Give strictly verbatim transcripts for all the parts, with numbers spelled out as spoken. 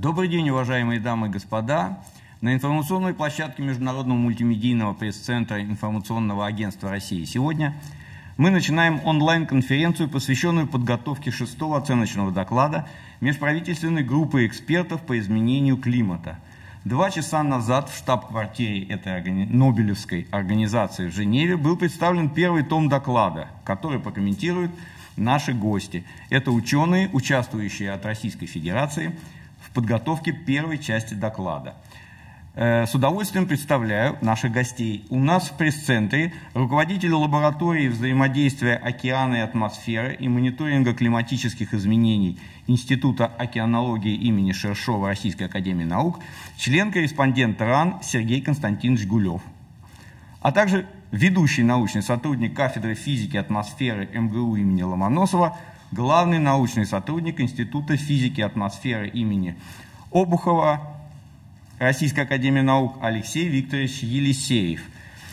Добрый день, уважаемые дамы и господа. На информационной площадке Международного мультимедийного пресс-центра информационного агентства России сегодня мы начинаем онлайн-конференцию, посвященную подготовке шестого оценочного доклада межправительственной группы экспертов по изменению климата. Два часа назад в штаб-квартире этой органи... Нобелевской организации в Женеве был представлен первый том доклада, который прокомментируют наши гости. Это ученые, участвующие от Российской Федерации в подготовке первой части доклада. С удовольствием представляю наших гостей. У нас в пресс-центре руководитель лаборатории взаимодействия океана и атмосферы и мониторинга климатических изменений Института океанологии имени Шершова Российской академии наук, член-корреспондент РАН Сергей Константинович Гулев, а также ведущий научный сотрудник кафедры физики и атмосферы МГУ имени Ломоносова, главный научный сотрудник Института физики и атмосферы имени Обухова Российской академии наук Алексей Викторович Елисеев.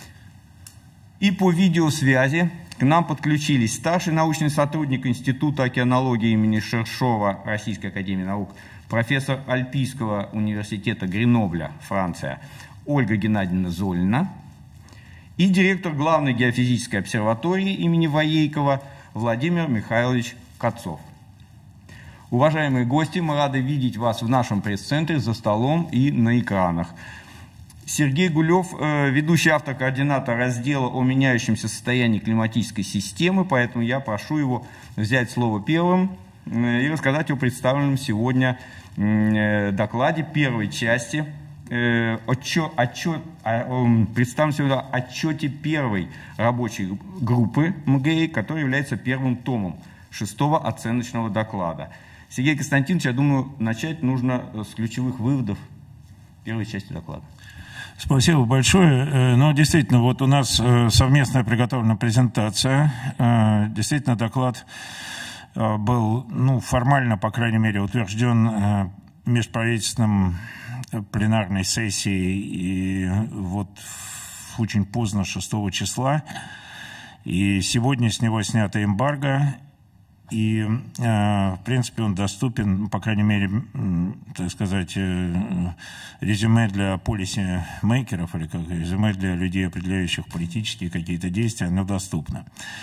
И по видеосвязи к нам подключились старший научный сотрудник Института океанологии имени Шершова Российской академии наук, профессор Альпийского университета Гренобля, Франция, Ольга Геннадьевна Золина, и директор главной геофизической обсерватории имени Воейкова Владимир Михайлович Кацов. Уважаемые гости, мы рады видеть вас в нашем пресс-центре за столом и на экранах. Сергей Гулев, ведущий автор, координатор раздела о меняющемся состоянии климатической системы, поэтому я прошу его взять слово первым и рассказать о представленном сегодня докладе первой части, отчет, отчет, представим сегодня отчете первой рабочей группы МГИ, которая является первым томом шестого оценочного доклада. Сергей Константинович, я думаю, начать нужно с ключевых выводов первой части доклада. Спасибо большое. Ну, действительно, вот у нас совместная приготовлена презентация. Действительно, доклад был, ну, формально, по крайней мере, утвержден межправительственным пленарной сессией и вот очень поздно, шестого числа. И сегодня с него снято эмбарго. И, в принципе, он доступен, по крайней мере, так сказать, резюме для полисимейкеров, или как резюме для людей, определяющих политические какие-то действия, оно доступно.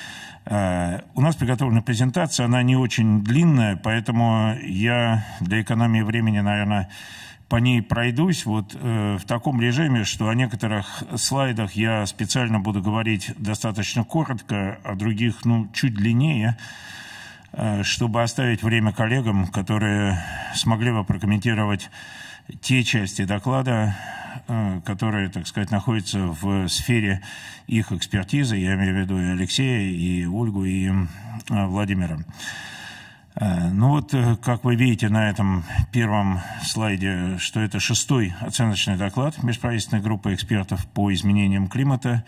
У нас приготовлена презентация, она не очень длинная, поэтому я для экономии времени, наверное, по ней пройдусь вот в таком режиме, что о некоторых слайдах я специально буду говорить достаточно коротко, а других, ну, чуть длиннее, чтобы оставить время коллегам, которые смогли бы прокомментировать те части доклада, которые, так сказать, находятся в сфере их экспертизы. Я имею в виду и Алексея, и Ольгу, и Владимира. Ну вот, как вы видите на этом первом слайде, что это шестой оценочный доклад межправительственной группы экспертов по изменениям климата.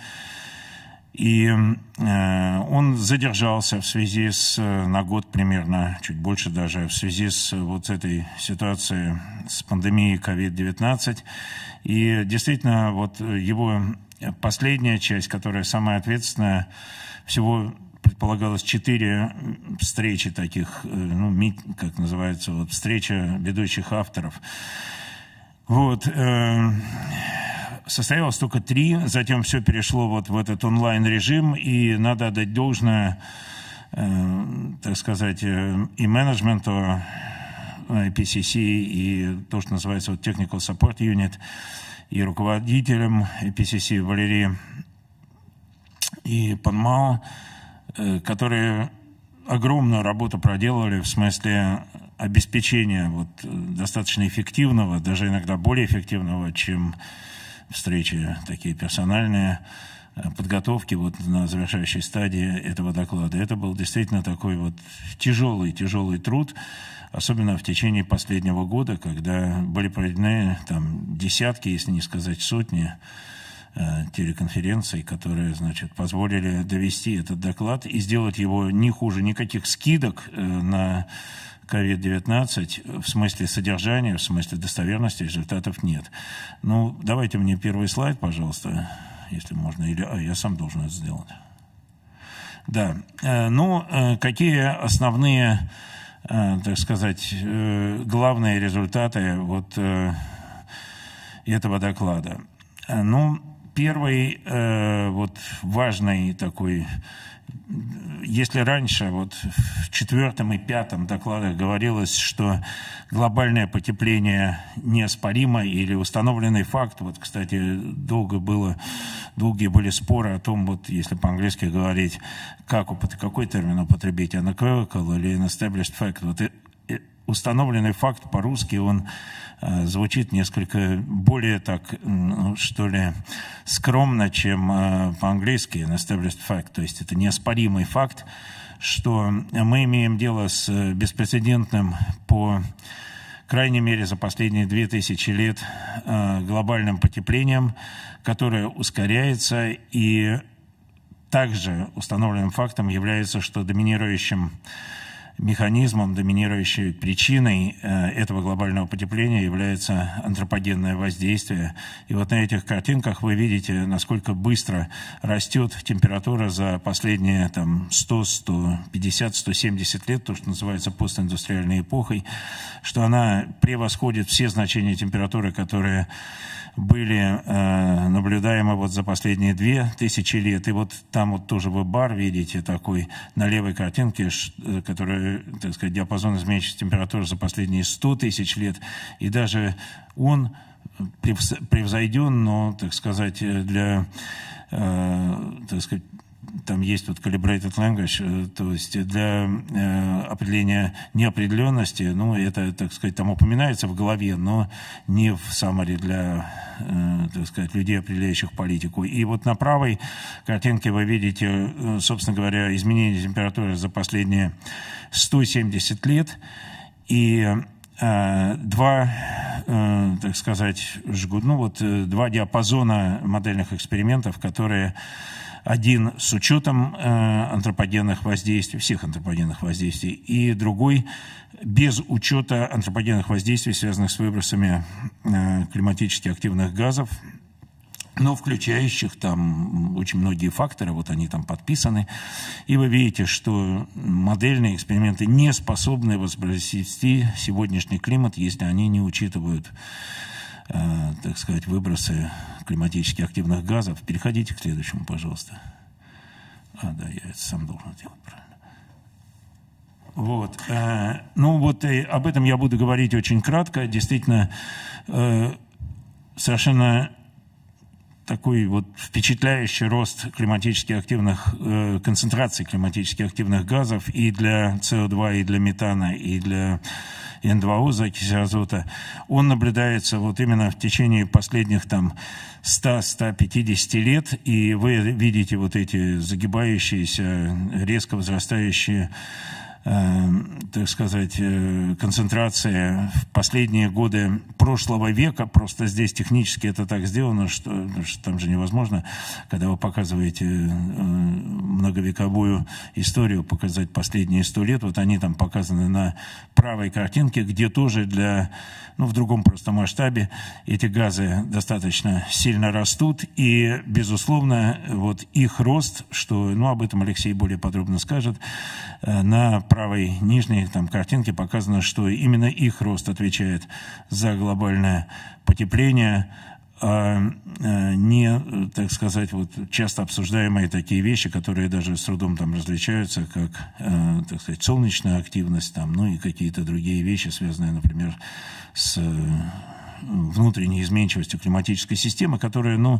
И э, он задержался в связи с, на год примерно, чуть больше даже, в связи с вот этой ситуацией с пандемией ковид девятнадцать. И действительно, вот его последняя часть, которая самая ответственная, всего предполагалось четыре встречи таких, ну, как называется, вот, встреча ведущих авторов. Вот. Э, Состоялось только три, затем все перешло вот в этот онлайн-режим, и надо отдать должное, э, так сказать, э, и менеджменту ай пи си си, и то, что называется вот Technical Support Unit, и руководителям ай пи си си Валерии и Панмао, э, которые огромную работу проделали в смысле обеспечения вот, достаточно эффективного, даже иногда более эффективного, чем встречи такие персональные, подготовки вот на завершающей стадии этого доклада. Это был действительно такой вот тяжелый, тяжелый труд, особенно в течение последнего года, когда были проведены там десятки, если не сказать сотни, телеконференций, которые, значит, позволили довести этот доклад и сделать его не хуже, никаких скидок на ковид девятнадцать в смысле содержания, в смысле достоверности результатов нет. Ну, давайте мне первый слайд, пожалуйста, если можно, или а, я сам должен это сделать. Да, ну, какие основные так сказать, главные результаты вот этого доклада. Ну, первый вот важный такой, если раньше вот в четвертом и пятом докладах говорилось, что глобальное потепление неоспоримо или установленный факт, вот, кстати, долго было, долгие были споры о том, вот, если по-английски говорить, как, какой термин употребить, unequivocal или established fact, вот, и, и установленный факт по-русски, он звучит несколько более так, ну, что ли, скромно, чем э, по-английски established fact, то есть это неоспоримый факт, что мы имеем дело с беспрецедентным, по крайней мере за последние две тысячи лет, э, глобальным потеплением, которое ускоряется, и также установленным фактом является, что доминирующим механизмом, доминирующей причиной этого глобального потепления является антропогенное воздействие. И вот на этих картинках вы видите, насколько быстро растет температура за последние там, сто, сто пятьдесят, сто семьдесят лет, то, что называется постиндустриальной эпохой, что она превосходит все значения температуры, которые были э, наблюдаемы вот за последние две тысячи лет. И вот там вот тоже веб-бар, видите, такой на левой картинке, который, так сказать, диапазон изменчивости температуры за последние сто тысяч лет. И даже он превзойден, но, так сказать, для, э, так сказать, там есть вот calibrated language, то есть для э, определения неопределенности, ну, это, так сказать, там упоминается в голове, но не в summary для, э, так сказать, людей, определяющих политику. И вот на правой картинке вы видите, э, собственно говоря, изменение температуры за последние сто семьдесят лет, и э, два, э, так сказать, жгут, ну, вот, э, два диапазона модельных экспериментов, которые один с учетом э, антропогенных воздействий, всех антропогенных воздействий, и другой без учета антропогенных воздействий, связанных с выбросами э, климатически активных газов, но включающих там очень многие факторы, вот они там подписаны. И вы видите, что модельные эксперименты не способны воспроизвести сегодняшний климат, если они не учитывают, э, так сказать, выбросы климатически активных газов. Переходите к следующему, пожалуйста. А, да, я это сам должен делать правильно. Вот. Э, ну вот и об этом я буду говорить очень кратко. Действительно, э, совершенно такой вот впечатляющий рост климатически активных, э, концентрации климатически активных газов и для С О два, и для метана, и для Н два О, закиси азота, он наблюдается вот именно в течение последних там ста — ста пятидесяти лет, и вы видите вот эти загибающиеся, резко возрастающие, э, так сказать, э, концентрации в последние годы прошлого века. Просто здесь технически это так сделано, что, что там же невозможно, когда вы показываете э, многовековую историю, показать последние сто лет. Вот они там показаны на правой картинке, где тоже для, ну, в другом просто масштабе эти газы достаточно сильно растут. И, безусловно, вот их рост, что, ну, об этом Алексей более подробно скажет, э, на правой нижней там картинке показано, что именно их рост отвечает за глобальное потепление, а не, так сказать, вот часто обсуждаемые такие вещи, которые даже с трудом там различаются, как, так сказать, солнечная активность, там, ну и какие-то другие вещи, связанные, например, с внутренней изменчивостью климатической системы, которая, ну,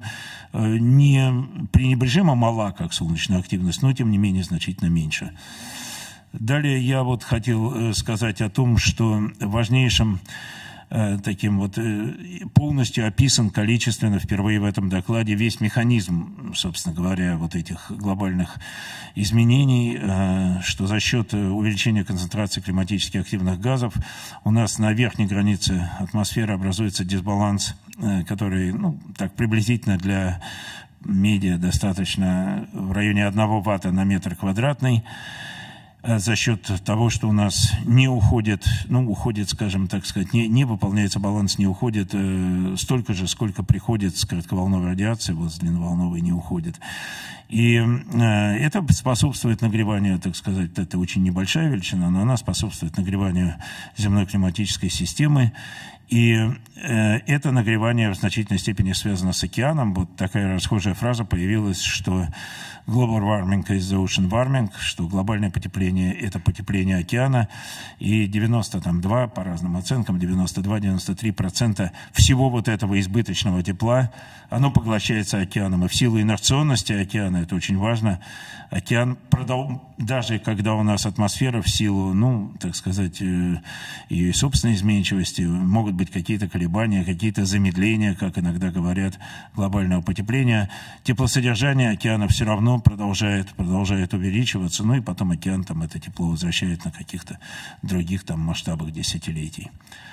не пренебрежимо мала, как солнечная активность, но, тем не менее, значительно меньше. Далее я вот хотел сказать о том, что важнейшим таким вот полностью описан количественно впервые в этом докладе весь механизм, собственно говоря, вот этих глобальных изменений, что за счет увеличения концентрации климатически активных газов у нас на верхней границе атмосферы образуется дисбаланс, который, ну, так приблизительно для медиа достаточно в районе одного ватта на метр квадратный. за счет того, что у нас не уходит, ну, уходит, скажем так сказать, не, не выполняется баланс, не уходит э, столько же, сколько приходит с коротковолновой радиации, вот с длинноволновой не уходит. И э, это способствует нагреванию, так сказать, это очень небольшая величина, но она способствует нагреванию земной климатической системы. И э, это нагревание в значительной степени связано с океаном. Вот такая расхожая фраза появилась, что global warming is the ocean warming, что глобальное потепление – это потепление океана. И девяносто два, по разным оценкам, девяносто два — девяносто три процента всего вот этого избыточного тепла, оно поглощается океаном. И в силу инерционности океана, это очень важно, океан, продол... даже когда у нас атмосфера в силу, ну, так сказать, ее собственной изменчивости, могут быть какие-то колебания, какие-то замедления, как иногда говорят, глобального потепления, теплосодержание океана все равно продолжает, продолжает увеличиваться, ну и потом океан там это тепло возвращает на каких-то других там масштабах десятилетий.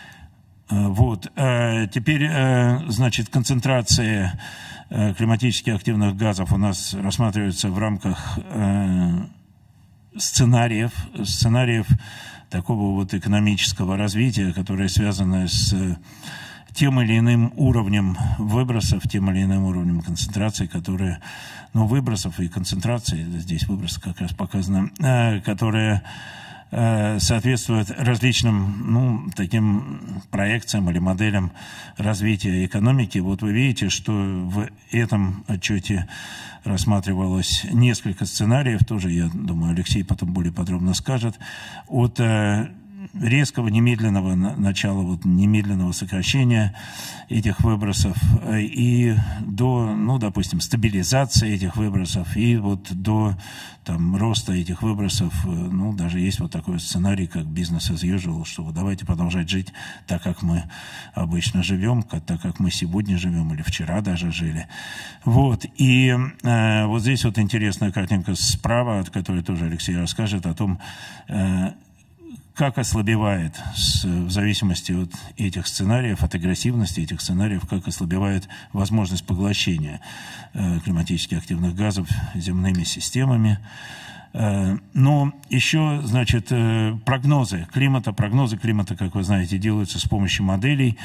Вот. Теперь, значит, концентрация климатически активных газов у нас рассматривается в рамках сценариев, сценариев такого вот экономического развития, которое связано с тем или иным уровнем выбросов, тем или иным уровнем концентрации, которые, ну, выбросов и концентрации, здесь выбросы как раз показано, которые соответствует различным, ну, таким проекциям или моделям развития экономики. Вот вы видите, что в этом отчете рассматривалось несколько сценариев, тоже, я думаю, Алексей потом более подробно скажет, от резкого немедленного начала, вот, немедленного сокращения этих выбросов и до, ну, допустим, стабилизации этих выбросов и вот до там роста этих выбросов. Ну, даже есть вот такой сценарий, как business as usual, что вот давайте продолжать жить так, как мы обычно живем, так, как мы сегодня живем или вчера даже жили. Вот. И э, вот здесь вот интересная картинка справа, от которой тоже Алексей расскажет о том, э, как ослабевает, с, в зависимости от этих сценариев, от агрессивности этих сценариев, как ослабевает возможность поглощения э, климатически активных газов земными системами. Э, но еще, значит, э, прогнозы климата, прогнозы климата, как вы знаете, делаются с помощью моделей.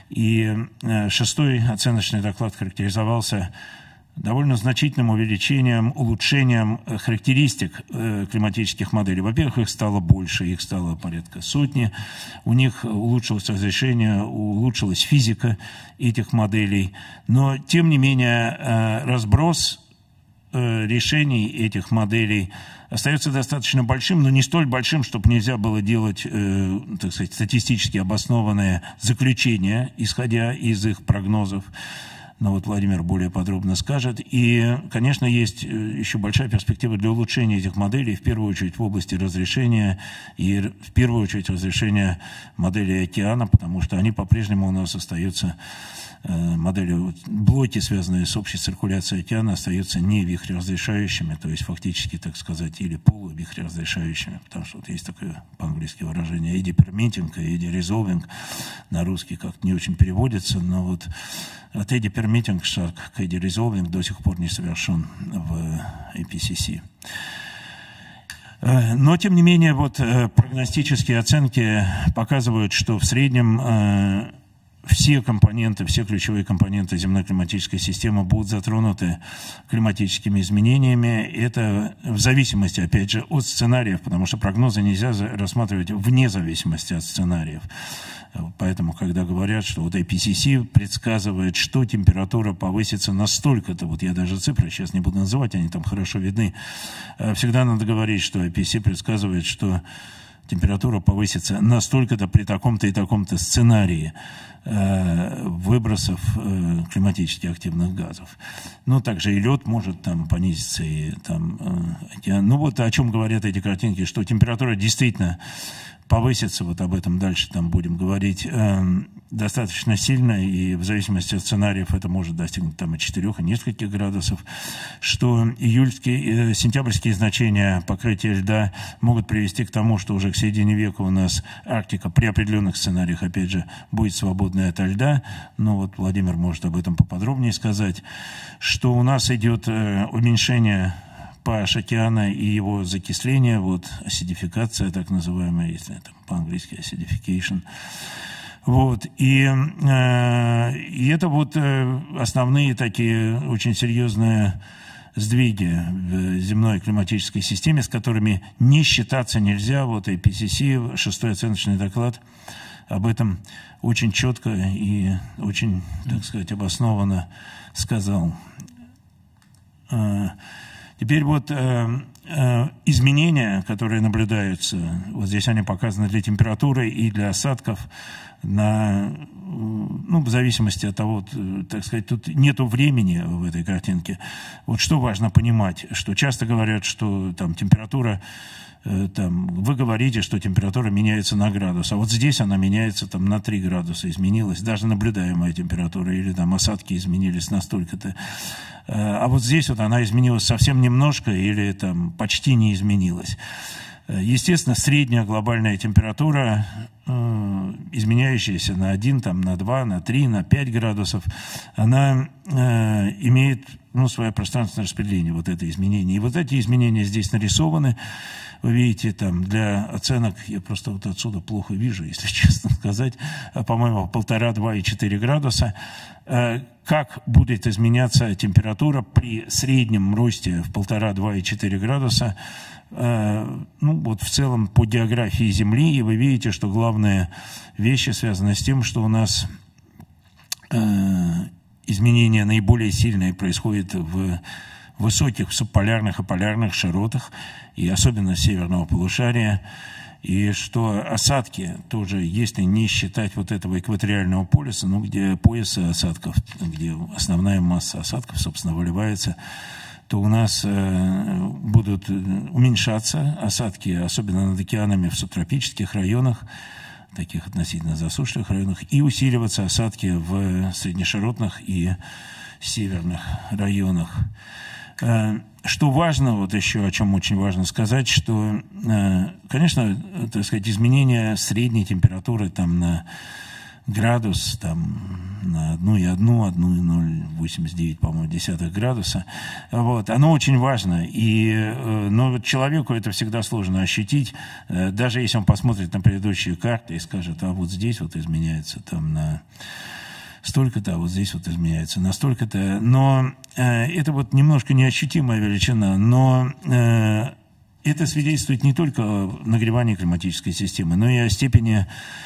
И э, шестой оценочный доклад характеризовался довольно значительным увеличением, улучшением характеристик э, климатических моделей. Во-первых, их стало больше, их стало порядка сотни. У них улучшилось разрешение, улучшилась физика этих моделей. Но, тем не менее, э, разброс э, решений этих моделей остается достаточно большим, но не столь большим, чтобы нельзя было делать, э, так сказать, статистически обоснованные заключения, исходя из их прогнозов. Но вот Владимир более подробно скажет. И, конечно, есть еще большая перспектива для улучшения этих моделей, в первую очередь в области разрешения и в первую очередь разрешения моделей океана, потому что они по-прежнему у нас остаются, модели, блоки, связанные с общей циркуляцией океана, остаются не вихреразрешающими, то есть фактически, так сказать, или полувихреразрешающими, потому что вот есть такое по-английски выражение eddy permitting и eddy resolving, на русский как-то не очень переводится, но вот от eddy permitting шаг к eddy resolving до сих пор не совершен в ай пи си си. Но, тем не менее, вот прогностические оценки показывают, что в среднем все компоненты, все ключевые компоненты земной климатической системы будут затронуты климатическими изменениями. Это в зависимости, опять же, от сценариев, потому что прогнозы нельзя рассматривать вне зависимости от сценариев. Поэтому, когда говорят, что вот ай пи си си предсказывает, что температура повысится настолько-то, вот я даже цифры сейчас не буду называть, они там хорошо видны, всегда надо говорить, что ай пи си си предсказывает, что температура повысится настолько-то при таком-то и таком-то сценарии э, выбросов э, климатически активных газов. Ну, также и лед может там понизиться, и там э, океан. Ну, вот о чем говорят эти картинки, что температура действительно повысится, вот об этом дальше там будем говорить, э, достаточно сильно, и в зависимости от сценариев это может достигнуть там и четырёх, и нескольких градусов, что июльские, э, сентябрьские значения покрытия льда могут привести к тому, что уже к середине века у нас Арктика при определенных сценариях, опять же, будет свободной ото льда. Но вот Владимир может об этом поподробнее сказать, что у нас идет э, уменьшение пэ аш океана и его закисление, вот асидификация так называемая, если это по-английски acidification. Вот, и, э, и это вот э, основные такие очень серьезные сдвиги в земной климатической системе, с которыми не считаться нельзя. Вот ай пи си си, шестой оценочный доклад, об этом очень четко и очень, так сказать, обоснованно сказал. Теперь вот изменения, которые наблюдаются, вот здесь они показаны для температуры и для осадков, на, ну, в зависимости от того, так сказать, тут нету времени в этой картинке. Вот что важно понимать, что часто говорят, что там температура, там, вы говорите, что температура меняется на градус, а вот здесь она меняется там на три градуса, изменилась, даже наблюдаемая температура, или там осадки изменились настолько-то. А вот здесь вот она изменилась совсем немножко или там почти не изменилась. Естественно, средняя глобальная температура, э, изменяющаяся на один, там, на два, на три, на пять градусов, она э, имеет, ну, свое пространственное распределение, вот это изменение. И вот эти изменения здесь нарисованы. Вы видите, там, для оценок, я просто вот отсюда плохо вижу, если честно сказать, по-моему, полтора, два и четыре градуса. Э, как будет изменяться температура при среднем росте в полтора, два и четыре градуса, ну, вот в целом по географии Земли, и вы видите, что главные вещи связаны с тем, что у нас э, изменения наиболее сильные происходят в высоких субполярных и полярных широтах, и особенно северного полушария, и что осадки тоже, если не считать вот этого экваториального полюса, ну, где поясы осадков, где основная масса осадков, собственно, выливается, то у нас э, будут уменьшаться осадки, особенно над океанами в субтропических районах, таких относительно засушливых районах, и усиливаться осадки в среднеширотных и северных районах. Э, что важно, вот еще о чем очень важно сказать, что, э, конечно, так сказать, изменение средней температуры там на градус, там, на одну и одну, одну и ноль восемьдесят девять, по-моему, десятых градуса. Вот. Оно очень важно. И, но человеку это всегда сложно ощутить, даже если он посмотрит на предыдущие карты и скажет, а вот здесь вот изменяется там на столько-то, а вот здесь вот изменяется на столько-то. Но э, это вот немножко неощутимая величина, но э, это свидетельствует не только о нагревании климатической системы, но и о степени,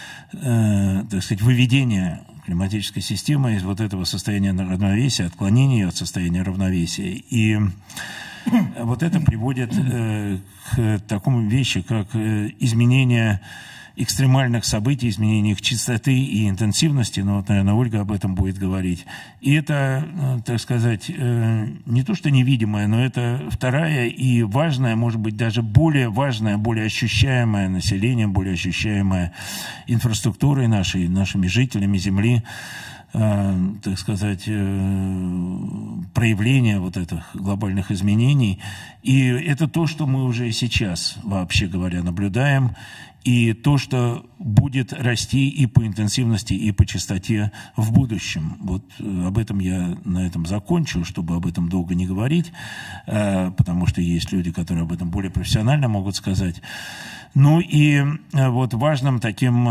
э, так сказать, выведения климатической системы из вот этого состояния равновесия, отклонения от состояния равновесия. И вот это приводит э, к такому вещи, как э, изменение экстремальных событий, изменение их частоты и интенсивности, ну вот, наверное, Ольга об этом будет говорить. И это, так сказать, не то что невидимое, но это вторая и важная, может быть, даже более важная, более ощущаемая населением, более ощущаемая инфраструктурой нашей, нашими жителями Земли, так сказать, проявление вот этих глобальных изменений. И это то, что мы уже сейчас, вообще говоря, наблюдаем, и то, что будет расти и по интенсивности, и по частоте в будущем. Вот об этом я на этом закончу, чтобы об этом долго не говорить, потому что есть люди, которые об этом более профессионально могут сказать. Ну и вот важным таким,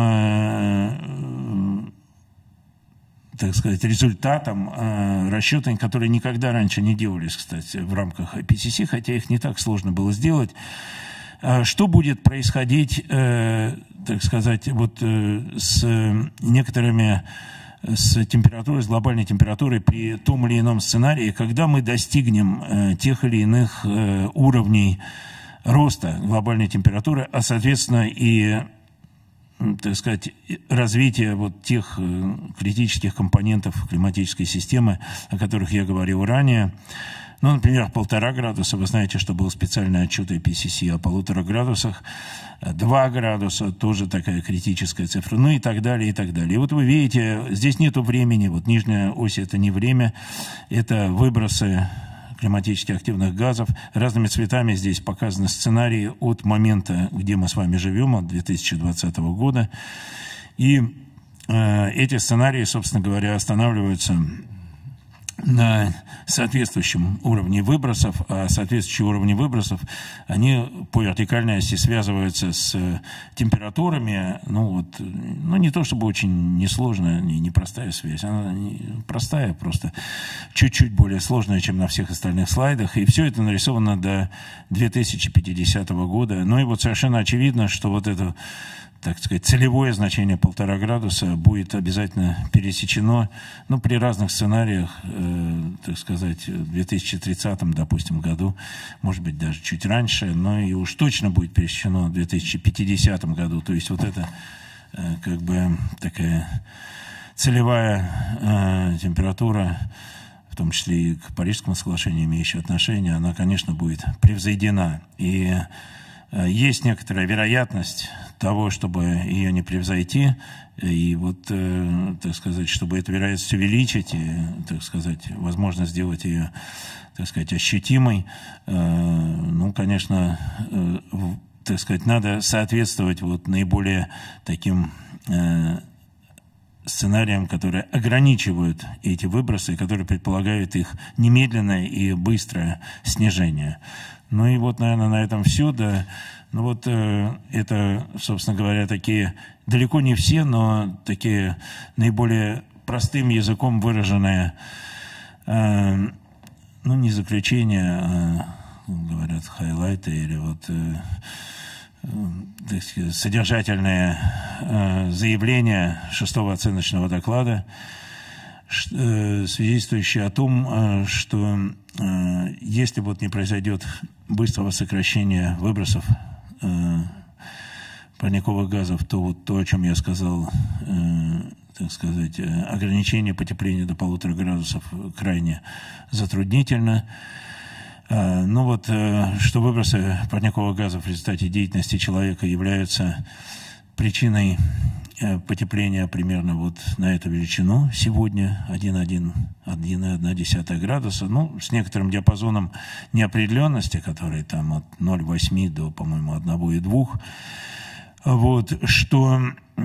так сказать, результатом э, расчетов, которые никогда раньше не делались, кстати, в рамках ай пи си си, хотя их не так сложно было сделать. Э, что будет происходить, э, так сказать, вот э, с некоторыми, с температурой, с глобальной температурой при том или ином сценарии, когда мы достигнем э, тех или иных э, уровней роста глобальной температуры, а, соответственно, и, так сказать, развитие вот тех критических компонентов климатической системы, о которых я говорил ранее. Ну, например, полтора градуса. Вы знаете, что был специальный отчет ай пи си си о полутора градусах. Два градуса, тоже такая критическая цифра. Ну и так далее, и так далее. И вот вы видите, здесь нету времени. Вот нижняя ось – это не время, это выбросы климатически активных газов. Разными цветами здесь показаны сценарии от момента, где мы с вами живем, от две тысячи двадцатого года. И э, эти сценарии, собственно говоря, останавливаются на соответствующем уровне выбросов, а соответствующие уровни выбросов, они по вертикальной оси связываются с температурами, ну вот, ну не то чтобы очень несложная, не, непростая связь, она не простая, просто чуть-чуть более сложная, чем на всех остальных слайдах, и все это нарисовано до две тысячи пятидесятого года. Ну и вот совершенно очевидно, что вот это, так сказать, целевое значение полтора градуса будет обязательно пересечено, ну, при разных сценариях, э, так сказать, в две тысячи тридцатом, допустим, году, может быть, даже чуть раньше, но и уж точно будет пересечено в две тысячи пятидесятом году. То есть вот это э, как бы такая целевая э, температура, в том числе и к Парижскому соглашению имеющая отношение, она, конечно, будет превзойдена. И есть некоторая вероятность того, чтобы ее не превзойти, и вот, э, так сказать, чтобы эту вероятность увеличить, и, так сказать, возможно сделать ее, так сказать, ощутимой, э, ну, конечно, э, так сказать, надо соответствовать вот наиболее таким э, сценариям, которые ограничивают эти выбросы, которые предполагают их немедленное и быстрое снижение. Ну и вот, наверное, на этом все. Да. Ну вот э, это, собственно говоря, такие, далеко не все, но такие наиболее простым языком выраженные, э, ну не заключения, а, говорят, хайлайты или вот э, э, так сказать, содержательные э, заявления шестого оценочного доклада, свидетельствующие о том, что если вот не произойдет быстрого сокращения выбросов парниковых газов, то вот то, о чем я сказал, так сказать, ограничение потепления до полутора градусов крайне затруднительно. Ну вот, что выбросы парниковых газов в результате деятельности человека являются причиной потепления примерно вот на эту величину сегодня один целых одна десятая градуса, ну, с некоторым диапазоном неопределенности, который там от ноль целых восьми до, по-моему, одного целых двух. Вот, что,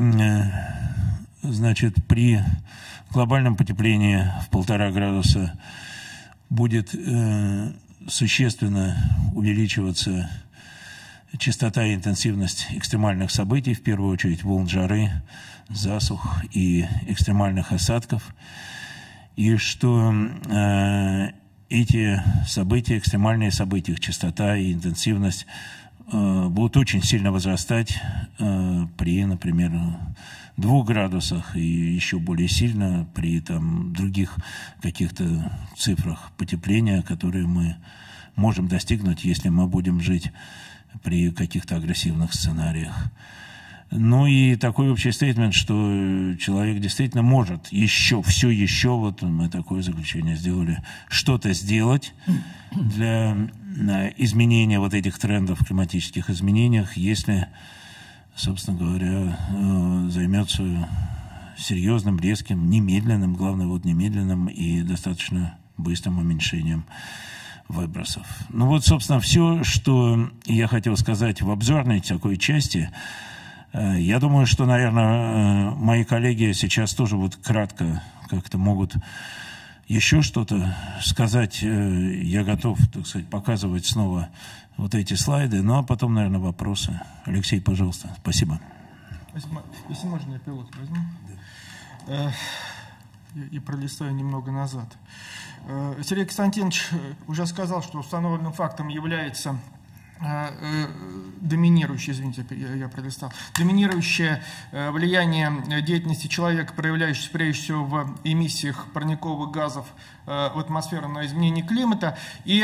значит, при глобальном потеплении в полтора градуса будет э, существенно увеличиваться частота и интенсивность экстремальных событий, в первую очередь волн жары, засух и экстремальных осадков, и что э, эти события, экстремальные события, их частота и интенсивность э, будут очень сильно возрастать э, при, например, двух градусах и еще более сильно при там, других каких-то цифрах потепления, которые мы можем достигнуть, если мы будем жить при каких-то агрессивных сценариях. Ну и такой общий стейтмент, что человек действительно может еще, все еще, вот мы такое заключение сделали, что-то сделать для изменения вот этих трендов в климатических изменениях, если, собственно говоря, займется серьезным, резким, немедленным, главное вот немедленным и достаточно быстрым уменьшением выбросов. Ну вот, собственно, все, что я хотел сказать в обзорной такой части. Я думаю, что, наверное, мои коллеги сейчас тоже вот кратко как-то могут еще что-то сказать. Я готов, так сказать, показывать снова вот эти слайды. Ну, а потом, наверное, вопросы. Алексей, пожалуйста. Спасибо. Спасибо. Если можно, я пилот возьму. Да. И пролистаю немного назад. Сергей Константинович уже сказал, что установленным фактом является доминирующее, извините, я пролистал, доминирующее влияние деятельности человека, проявляющееся прежде всего в эмиссиях парниковых газов в атмосферу на изменение климата. И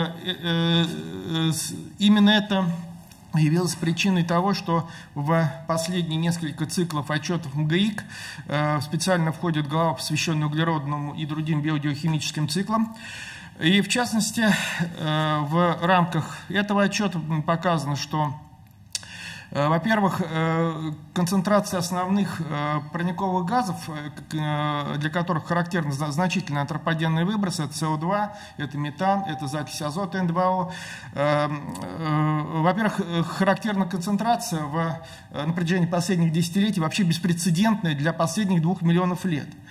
именно это явилась причиной того, что в последние несколько циклов отчетов МГИК э, специально входит глава, посвященная углеродному и другим биогеохимическим циклам. И в частности, э, в рамках этого отчета показано, что, э, во-первых, э, концентрация основных э, парниковых газов, э, для которых характерны значительные антропогенные выбросы, это С О два, это метан, это закись азота Н два О. Э, э, во-первых, характерна концентрация в, на протяжении последних десятилетий вообще беспрецедентная для последних двух миллионов лет.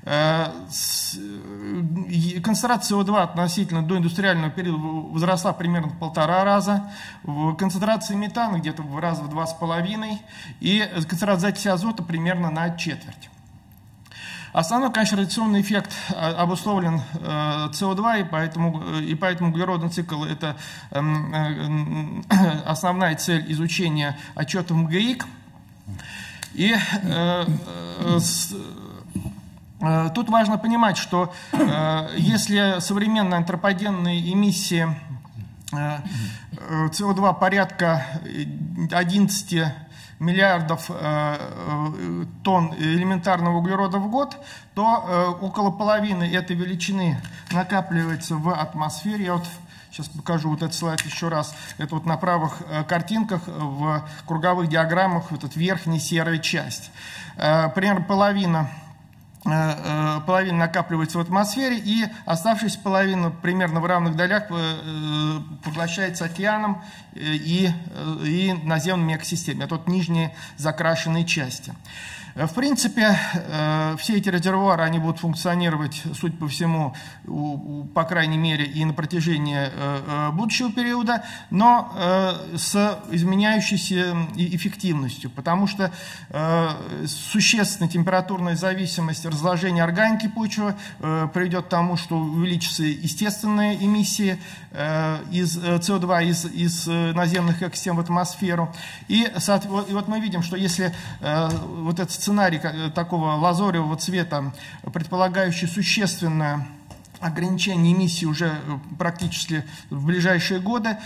Концентрация С О два относительно доиндустриального периода возросла примерно в полтора раза, концентрация метана где-то в раза в два с половиной, и концентрация закиси азота примерно на четверть. Основной, конечно, радиационный эффект обусловлен э, С О два, и поэтому, и поэтому углеродный цикл – это э, э, основная цель изучения отчетов МГИК. И э, э, с, э, тут важно понимать, что э, если современные антропогенные эмиссии э, э, С О два порядка одиннадцати миллиардов э, тонн элементарного углерода в год, то э, около половины этой величины накапливается в атмосфере. Я вот сейчас покажу вот этот слайд еще раз. Это вот на правых э, картинках в круговых диаграммах вот эта верхняя серая часть. Э, примерно половина половина накапливается в атмосфере, и оставшаяся половина примерно в равных долях поглощается океаном и, и наземными экосистемами. Это вот нижние закрашенные части. В принципе, все эти резервуары, они будут функционировать, судя по всему, по крайней мере, и на протяжении будущего периода, но с изменяющейся эффективностью, потому что существенная температурная зависимость разложения органики почвы приведет к тому, что увеличатся естественные эмиссии из С О два из, из наземных экосистем в атмосферу. И, и вот мы видим, что если вот этот сценарий такого лазоревого цвета, предполагающий существенное ограничение эмиссии уже практически в ближайшие годы,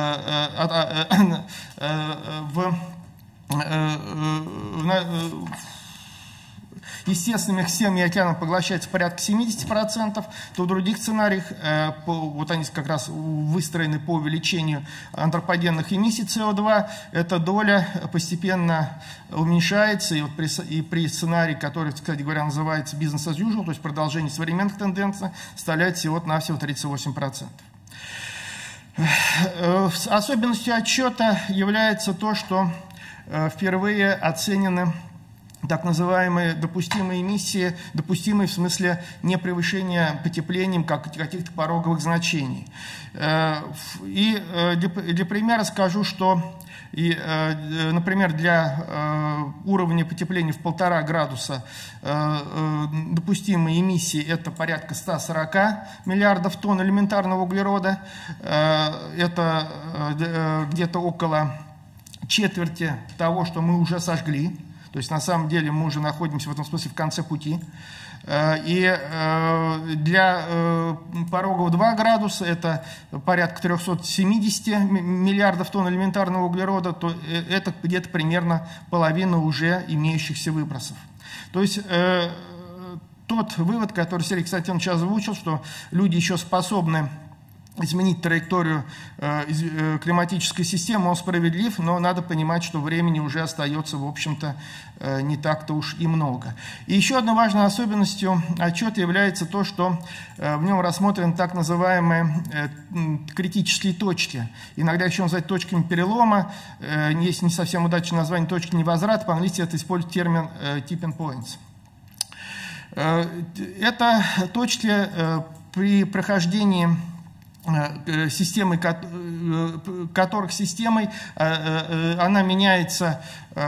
в естественными экосистемами и океаном поглощается порядка семидесяти процентов, то в других сценариях, вот они как раз выстроены по увеличению антропогенных эмиссий С О два, эта доля постепенно уменьшается, и, вот при, и при сценарии, который, кстати говоря, называется business as usual, то есть продолжение современных тенденций, составляет всего-навсего тридцать восемь процентов. Особенностью отчета является то, что впервые оценены так называемые допустимые эмиссии, допустимые в смысле непревышения потеплением как каких-то пороговых значений. И для, для примера скажу, что, и, например, для уровня потепления в полтора градуса допустимые эмиссии – это порядка ста сорока миллиардов тонн элементарного углерода, это где-то около четверти того, что мы уже сожгли. То есть, на самом деле, мы уже находимся в этом смысле в конце пути. И для порогового два градуса, это порядка трёхсот семидесяти миллиардов тонн элементарного углерода, то это где-то примерно половина уже имеющихся выбросов. То есть, тот вывод, который Сергей Константинович озвучил, что люди еще способны изменить траекторию э, климатической системы, он справедлив, но надо понимать, что времени уже остается, в общем-то, э, не так-то уж и много. И еще одной важной особенностью отчета является то, что э, в нем рассмотрены так называемые э, критические точки. Иногда еще называют точками перелома, э, есть не совсем удачное название точки невозврата, по-английски это использует термин э, tipping points. Э, это точки э, при прохождении системы, которых системой она меняется,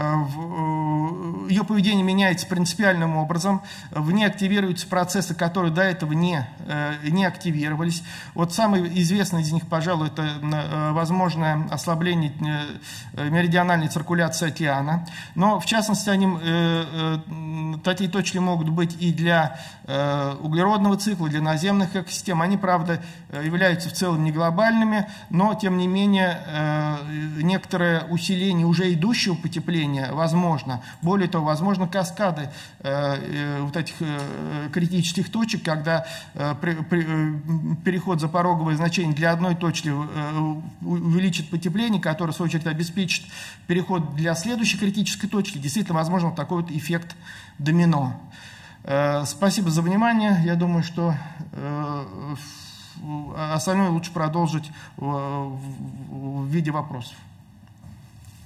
ее поведение меняется принципиальным образом, в ней активируются процессы, которые до этого не, не активировались. Вот самый известный из них, пожалуй, это возможное ослабление меридиональной циркуляции океана. Но, в частности, они, такие точки могут быть и для углеродного цикла, для наземных экосистем. Они, правда, являются в целом не глобальными, но, тем не менее, некоторое усиление уже идущего потепления возможно. Более того, возможно каскады вот этих критических точек, когда переход за пороговое значение для одной точки увеличит потепление, которое, в свою очередь, обеспечит переход для следующей критической точки. Действительно, возможно, такой вот эффект домино. Спасибо за внимание. Я думаю, что остальное лучше продолжить в виде вопросов.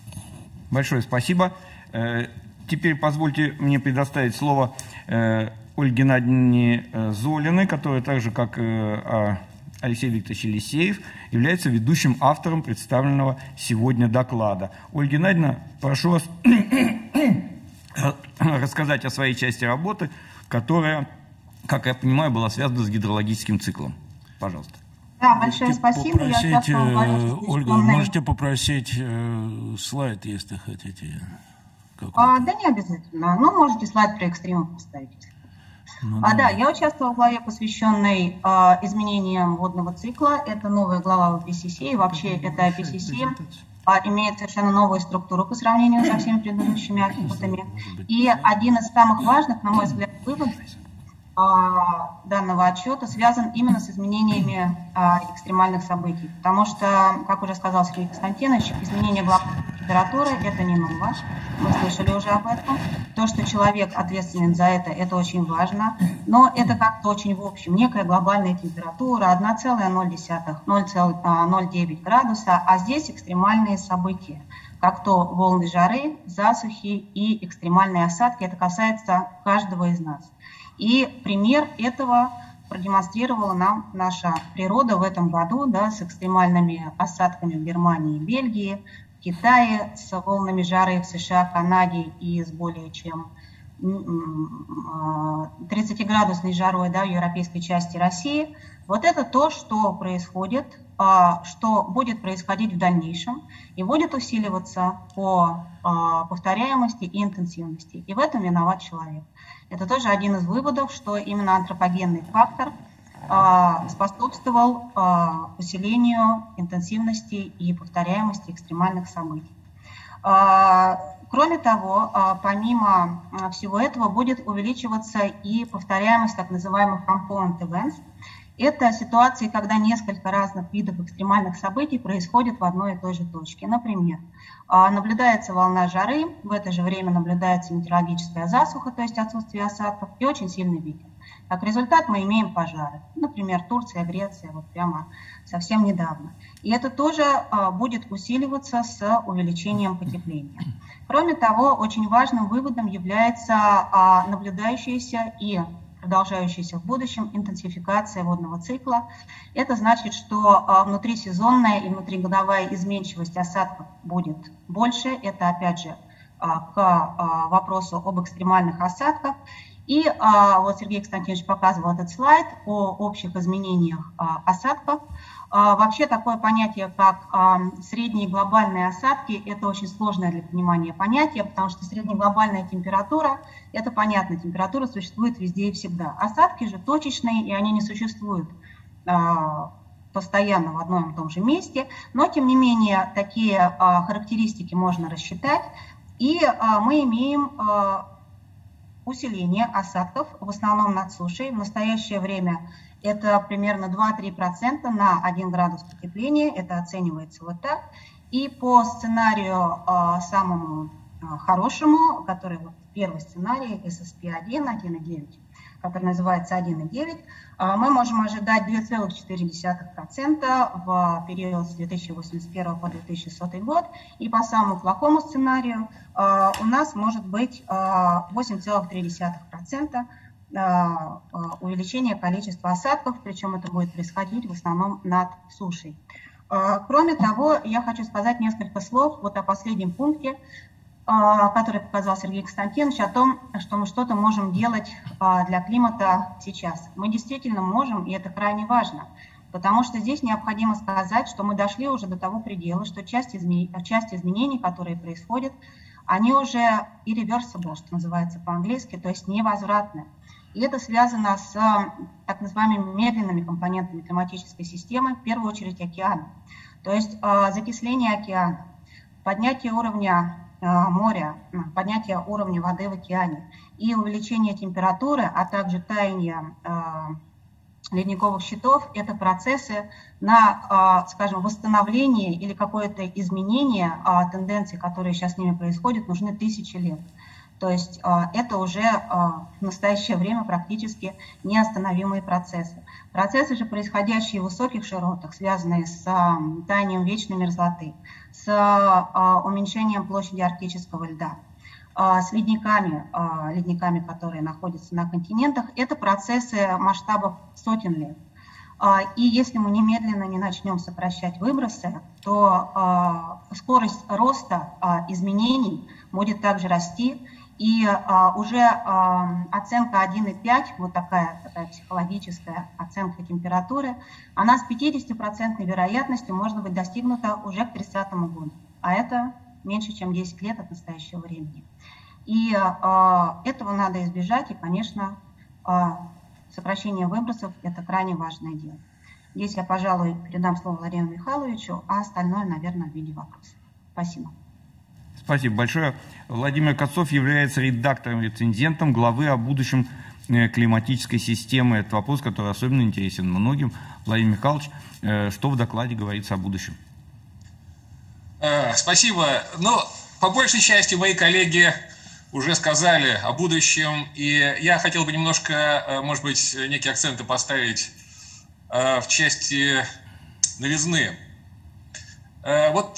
Большое спасибо. Теперь позвольте мне предоставить слово Ольге Геннадьевне Золиной, которая так же, как и Алексей Викторович Елисеев, является ведущим автором представленного сегодня доклада. Ольга Геннадьевна, прошу вас рассказать о своей части работы, которая, как я понимаю, была связана с гидрологическим циклом. Пожалуйста. Да, большое можете спасибо. Попросить, я Ольга, можете попросить э, слайд, если хотите. А, да, не обязательно. Ну, можете слайд про экстримов поставить. Ну, а, да, я участвовала в главе, посвященной а, изменениям водного цикла. Это новая глава в ай пи си си. И вообще, это ай пи си си а, имеет совершенно новую структуру по сравнению со всеми предыдущими отчетами. И один из самых важных, на мой взгляд, выводов а, данного отчета связан именно с изменениями а, экстремальных событий. Потому что, как уже сказал Сергей Константинович, изменение глобальной температуры – это не ново. Мы слышали уже об этом. То, что человек ответственен за это, это очень важно. Но это как-то очень в общем. Некая глобальная температура одна целая ноль десятых, ноль целых ноль девять градуса, а здесь экстремальные события, как то волны жары, засухи и экстремальные осадки. Это касается каждого из нас. И пример этого продемонстрировала нам наша природа в этом году, да, с экстремальными осадками в Германии и Бельгии, в Китае, с волнами жары в США, Канаде и с более чем тридцатиградусной жарой, да, в европейской части России. Вот это то, что происходит, что будет происходить в дальнейшем и будет усиливаться по повторяемости и интенсивности. И в этом виноват человек. Это тоже один из выводов, что именно антропогенный фактор способствовал усилению интенсивности и повторяемости экстремальных событий. Кроме того, помимо всего этого будет увеличиваться и повторяемость так называемых component events. Это ситуации, когда несколько разных видов экстремальных событий происходят в одной и той же точке. Например, наблюдается волна жары, в это же время наблюдается метеорологическая засуха, то есть отсутствие осадков, и очень сильный ветер. Как результат мы имеем пожары. Например, Турция, Греция, вот прямо совсем недавно. И это тоже будет усиливаться с увеличением потепления. Кроме того, очень важным выводом является наблюдающаяся и продолжающаяся в будущем интенсификация водного цикла. Это значит, что внутрисезонная и внутригодовая изменчивость осадков будет больше. Это, опять же, к вопросу об экстремальных осадках. И вот Сергей Константинович показывал этот слайд о общих изменениях осадков. Вообще такое понятие, как средние глобальные осадки, это очень сложное для понимания понятие, потому что среднеглобальная температура, это понятно, температура существует везде и всегда. Осадки же точечные, и они не существуют постоянно в одном и том же месте, но тем не менее такие характеристики можно рассчитать, и мы имеем усиление осадков, в основном над сушей. В настоящее время это примерно два-три процента на один градус потепления, это оценивается вот так. И по сценарию э, самому э, хорошему, который вот первый сценарий, эс эс пи один, один и девять, который называется один и девять, э, мы можем ожидать два целых четыре десятых процента в период с две тысячи восемьдесят первого по две тысячи сотый год. И по самому плохому сценарию э, у нас может быть э, восемь целых три десятых процента увеличение количества осадков, причем это будет происходить в основном над сушей. Кроме того, я хочу сказать несколько слов вот о последнем пункте, который показал Сергей Константинович, о том, что мы что-то можем делать для климата сейчас. Мы действительно можем, и это крайне важно, потому что здесь необходимо сказать, что мы дошли уже до того предела, что часть изменений, часть изменений, которые происходят, они уже irreversible, что называется по-английски, то есть невозвратны. И это связано с так называемыми медленными компонентами климатической системы, в первую очередь океана. То есть закисление океана, поднятие уровня моря, поднятие уровня воды в океане и увеличение температуры, а также таяние ледниковых щитов – это процессы на, скажем, восстановление или какое-то изменение тенденций, которые сейчас с ними происходят, нужны тысячи лет. То есть это уже в настоящее время практически неостановимые процессы. Процессы же, происходящие в высоких широтах, связанные с таянием вечной мерзлоты, с уменьшением площади арктического льда, с ледниками, ледниками, которые находятся на континентах, это процессы масштабов сотен лет. И если мы немедленно не начнем сокращать выбросы, то скорость роста изменений будет также расти. И уже оценка один и пять, вот такая, такая психологическая оценка температуры, она с пятидесятипроцентной вероятностью может быть достигнута уже к тридцатому году. А это меньше, чем десять лет от настоящего времени. И этого надо избежать, и, конечно, сокращение выбросов – это крайне важное дело. Здесь я, пожалуй, передам слово Владимиру Михайловичу, а остальное, наверное, в виде вопросов. Спасибо. Спасибо большое. Владимир Косцов является редактором-рецензентом главы о будущем климатической системы. Это вопрос, который особенно интересен многим. Владимир Михайлович, что в докладе говорится о будущем? Спасибо. Ну, по большей части мои коллеги уже сказали о будущем, и я хотел бы немножко, может быть, некие акценты поставить в части новизны. Вот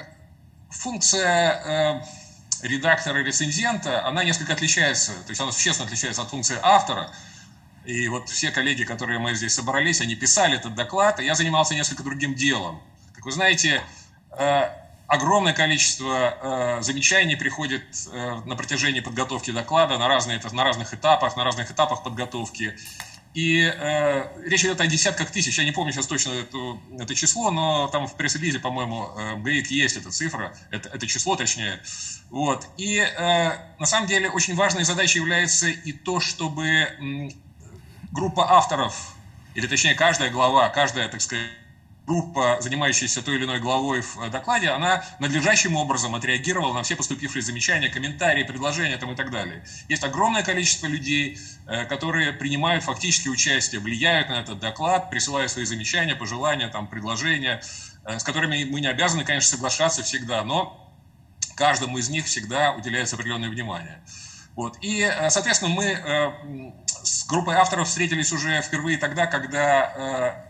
функция редактора-рецензента, она несколько отличается, то есть она существенно отличается от функции автора. И вот все коллеги, которые мы здесь собрались, они писали этот доклад, а я занимался несколько другим делом. Как вы знаете, огромное количество замечаний приходит на протяжении подготовки доклада на, разные, на разных этапах, на разных этапах подготовки. И э, речь идет о десятках тысяч, я не помню сейчас точно эту, это число, но там в пресс-релизе, по-моему, в ГАИК есть эта цифра, это, это число точнее. Вот. И э, на самом деле очень важной задачей является и то, чтобы м, группа авторов, или точнее каждая глава, каждая, так сказать, группа, занимающаяся той или иной главой в докладе, она надлежащим образом отреагировала на все поступившие замечания, комментарии, предложения там, и так далее. Есть огромное количество людей, которые принимают фактически участие, влияют на этот доклад, присылая свои замечания, пожелания, там, предложения, с которыми мы не обязаны, конечно, соглашаться всегда, но каждому из них всегда уделяется определенное внимание. Вот. И, соответственно, мы с группой авторов встретились уже впервые тогда, когда...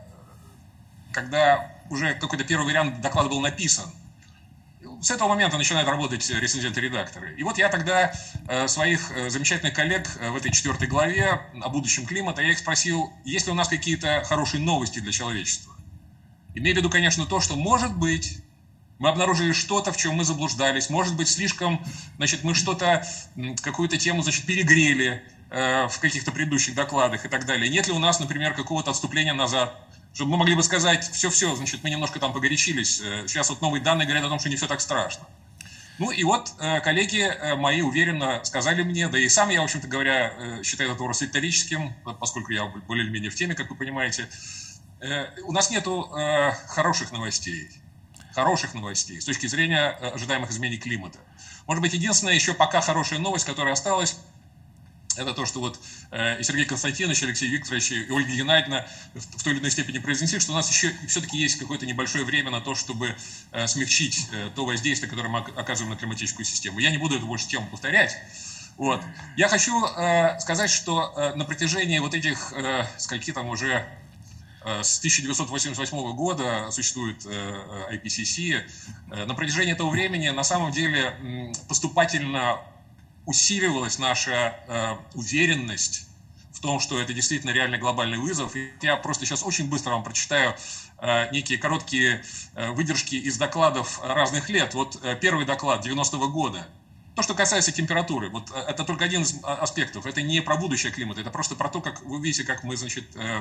когда уже какой-то первый вариант доклада был написан. С этого момента начинают работать рецензенты-редакторы. И вот я тогда своих замечательных коллег в этой четвертой главе о будущем климата, я их спросил, есть ли у нас какие-то хорошие новости для человечества. Имея в виду, конечно, то, что, может быть, мы обнаружили что-то, в чем мы заблуждались, может быть, слишком, значит, мы что-то, какую-то тему, значит, перегрели в каких-то предыдущих докладах и так далее. Нет ли у нас, например, какого-то отступления назад, чтобы мы могли бы сказать, все-все, значит, мы немножко там погорячились, сейчас вот новые данные говорят о том, что не все так страшно. Ну и вот коллеги мои уверенно сказали мне, да и сам я, в общем-то говоря, считаю этот вопрос риторическим, поскольку я более или менее в теме, как вы понимаете. У нас нету хороших новостей, хороших новостей с точки зрения ожидаемых изменений климата. Может быть, единственная еще пока хорошая новость, которая осталась, это то, что вот э, и Сергей Константинович, и Алексей Викторович, и Ольга Геннадьевна в, в той или иной степени произнесли, что у нас еще все-таки есть какое-то небольшое время на то, чтобы э, смягчить э, то воздействие, которое мы оказываем на климатическую систему. Я не буду эту больше тему повторять. Вот. Я хочу э, сказать, что э, на протяжении вот этих, э, скольки там уже э, с тысяча девятьсот восемьдесят восьмого года существует э, ай пи си си, э, на протяжении этого времени на самом деле э, поступательно усиливалась наша э, уверенность в том, что это действительно реальный глобальный вызов. И я просто сейчас очень быстро вам прочитаю э, некие короткие э, выдержки из докладов разных лет. Вот э, первый доклад девяностого года. То, что касается температуры, вот э, это только один из аспектов. Это не про будущее климата, это просто про то, как вы видите, как мы, значит, э,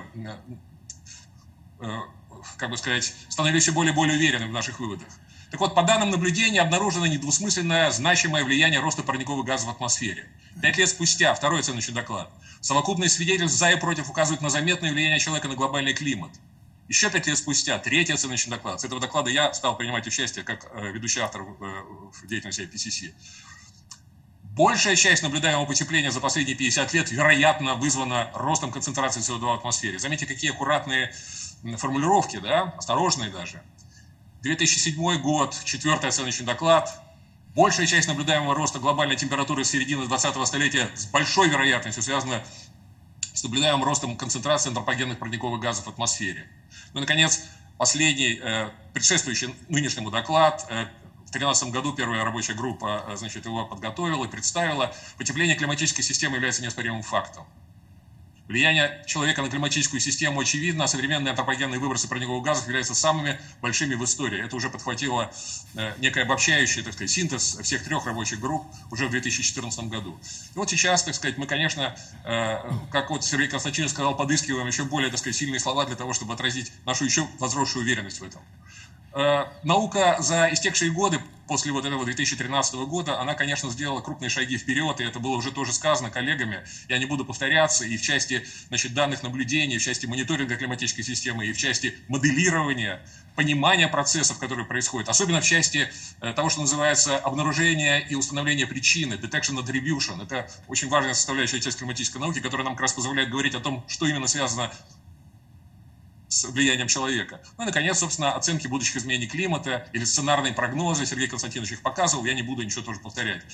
э, как бы сказать, становились все более и более уверены в наших выводах. Так вот, по данным наблюдения обнаружено недвусмысленное значимое влияние роста парниковых газов в атмосфере. Пять лет спустя, второй оценочный доклад. Совокупные свидетельства за и против указывают на заметное влияние человека на глобальный климат. Еще пять лет спустя, третий оценочный доклад. С этого доклада я стал принимать участие как ведущий автор в деятельности ай пи си си. Большая часть наблюдаемого потепления за последние пятьдесят лет, вероятно, вызвана ростом концентрации си о два в атмосфере. Заметьте, какие аккуратные формулировки, да, осторожные даже. две тысячи седьмой год, четвертый оценочный доклад. Большая часть наблюдаемого роста глобальной температуры с середины двадцатого столетия с большой вероятностью связана с наблюдаемым ростом концентрации антропогенных парниковых газов в атмосфере. Ну и, наконец, последний, предшествующий нынешнему доклад, две тысячи тринадцатом году первая рабочая группа, значит, его подготовила и представила. Потепление климатической системы является неоспоримым фактом. Влияние человека на климатическую систему очевидно, а современные антропогенные выбросы парниковых газов являются самыми большими в истории. Это уже подхватило э, некое обобщающий, так сказать, синтез всех трех рабочих групп уже в две тысячи четырнадцатом году. И вот сейчас, так сказать, мы, конечно, э, как вот Сергей Константинович сказал, подыскиваем еще более, так сказать, сильные слова для того, чтобы отразить нашу еще возросшую уверенность в этом. Э, наука за истекшие годы, после вот этого две тысячи тринадцатого года, она, конечно, сделала крупные шаги вперед, и это было уже тоже сказано коллегами, я не буду повторяться, и в части, значит, данных наблюдений, в части мониторинга климатической системы, и в части моделирования, понимания процессов, которые происходят, особенно в части э, того, что называется обнаружение и установление причины, detection attribution. Это очень важная составляющая часть климатической науки, которая нам как раз позволяет говорить о том, что именно связано с влиянием человека. Ну и, наконец, собственно, оценки будущих изменений климата или сценарные прогнозы. Сергей Константинович их показывал, я не буду ничего тоже повторять.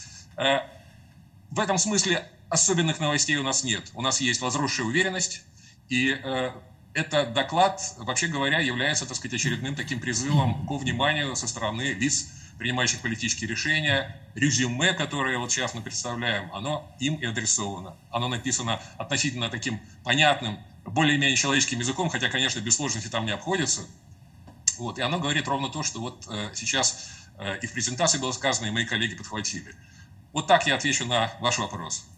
В этом смысле особенных новостей у нас нет. У нас есть возросшая уверенность, и этот доклад, вообще говоря, является, так сказать, очередным таким призывом к вниманию со стороны лиц, принимающих политические решения. Резюме, которое вот сейчас мы представляем, оно им и адресовано. Оно написано относительно таким понятным, более-менее человеческим языком, хотя, конечно, без сложности там не обходится. Вот, и оно говорит ровно то, что вот э, сейчас э, и в презентации было сказано, и мои коллеги подхватили. Вот так я отвечу на ваш вопрос.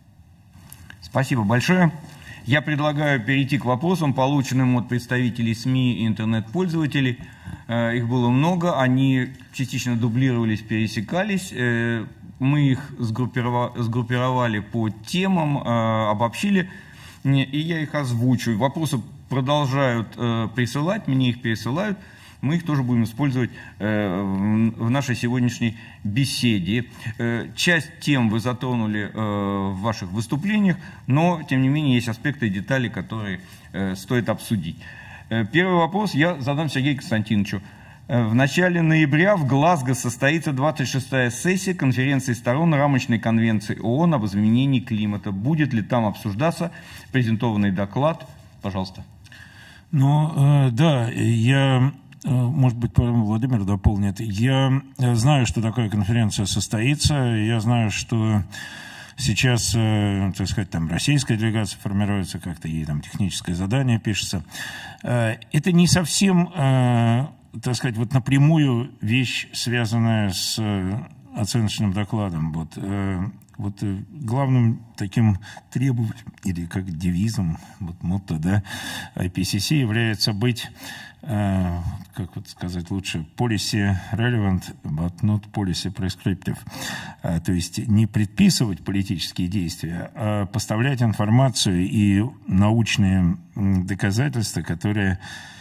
Спасибо большое. Я предлагаю перейти к вопросам, полученным от представителей СМИ и интернет-пользователей. Э, их было много, они частично дублировались, пересекались. Э, мы их сгруппировали, сгруппировали по темам, э, обобщили. И я их озвучу. Вопросы продолжают э, присылать, мне их пересылают. Мы их тоже будем использовать э, в, в нашей сегодняшней беседе. Э, часть тем вы затронули э, в ваших выступлениях, но, тем не менее, есть аспекты и детали, которые э, стоит обсудить. Э, первый вопрос я задам Сергею Константиновичу. В начале ноября в Глазго состоится двадцать шестая сессия конференции сторон рамочной конвенции ООН об изменении климата. Будет ли там обсуждаться презентованный доклад? Пожалуйста. Ну, э, да, я, э, может быть, Владимир дополнит. Я знаю, что такая конференция состоится. Я знаю, что сейчас, э, так сказать, там российская делегация формируется, как-то ей там техническое задание пишется. Э, это не совсем... Э, так сказать, вот напрямую вещь, связанная с оценочным докладом. Вот, э, вот главным таким требованием, или как девизом, вот мотто, да, ай пи си си является быть, э, как вот сказать лучше, policy relevant, but not policy prescriptive. А, то есть не предписывать политические действия, а поставлять информацию и научные доказательства, которые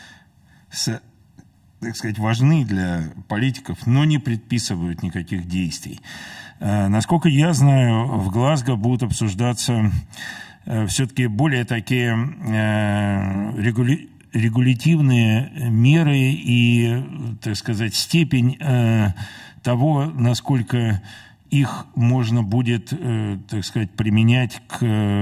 с так сказать, важны для политиков, но не предписывают никаких действий. Насколько я знаю, в Глазго будут обсуждаться все-таки более такие регули... регулятивные меры и, так сказать, степень того, насколько их можно будет, так сказать, применять к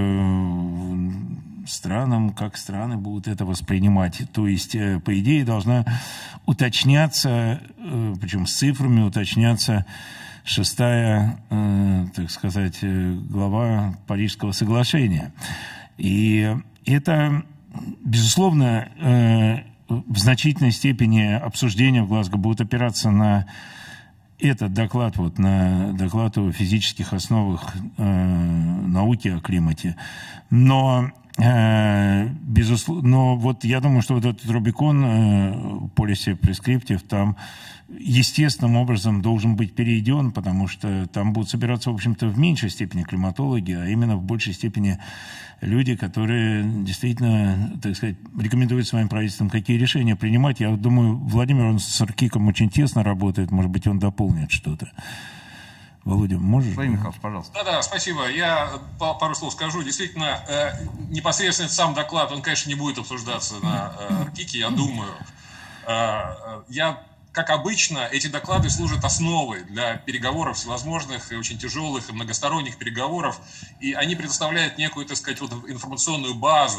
странам, как страны будут это воспринимать. То есть, по идее, должна уточняться, причем с цифрами уточняться шестая, так сказать, глава Парижского соглашения. И это, безусловно, в значительной степени обсуждения в Глазго будут опираться на этот доклад, вот, на доклад о физических основах науки о климате. Но безусловно, но вот я думаю, что вот этот Рубикон, policy prescriptive, там естественным образом должен быть перейден, потому что там будут собираться, в общем-то, в меньшей степени климатологи, а именно в большей степени люди, которые действительно, так сказать, рекомендуют своим правительствам, какие решения принимать. Я думаю, Владимир, он с РКИКом очень тесно работает, может быть, он дополнит что-то. Володя, можешь? Владимир Михайлович, пожалуйста. Да-да, спасибо. Я пару слов скажу. Действительно, э, непосредственно сам доклад, он, конечно, не будет обсуждаться на э, РКИКе, я думаю. Э, я, как обычно, эти доклады служат основой для переговоров всевозможных и очень тяжелых, и многосторонних переговоров, и они предоставляют некую, так сказать, вот информационную базу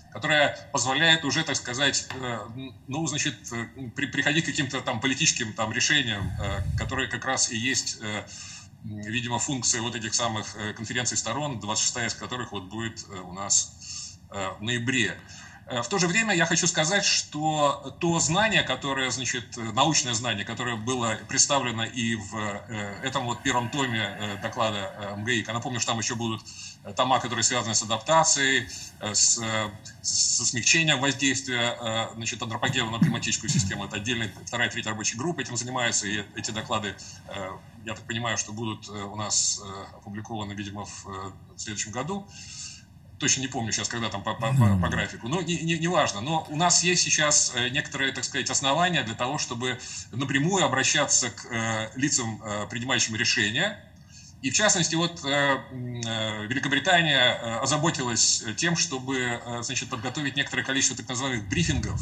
которая позволяет уже, так сказать, ну, значит, при, приходить к каким-то там политическим там решениям, которые как раз и есть, видимо, функции вот этих самых конференций сторон, двадцать шестая из которых вот будет у нас в ноябре. В то же время я хочу сказать, что то знание, которое, значит, научное знание, которое было представлено и в этом вот первом томе доклада МГИК, я напомню, что там еще будут тома, которые связаны с адаптацией, с, со смягчением воздействия, значит, антропогена на климатическую систему. Это отдельная вторая, третья рабочая группа этим занимается, и эти доклады, я так понимаю, что будут у нас опубликованы, видимо, в следующем году. Точно не помню сейчас, когда там по, по, по, по графику, но не, не, не важно. Но у нас есть сейчас некоторые, так сказать, основания для того, чтобы напрямую обращаться к э, лицам, э, принимающим решения. И в частности, вот э, э, Великобритания э, озаботилась тем, чтобы э, значит, подготовить некоторое количество так называемых брифингов,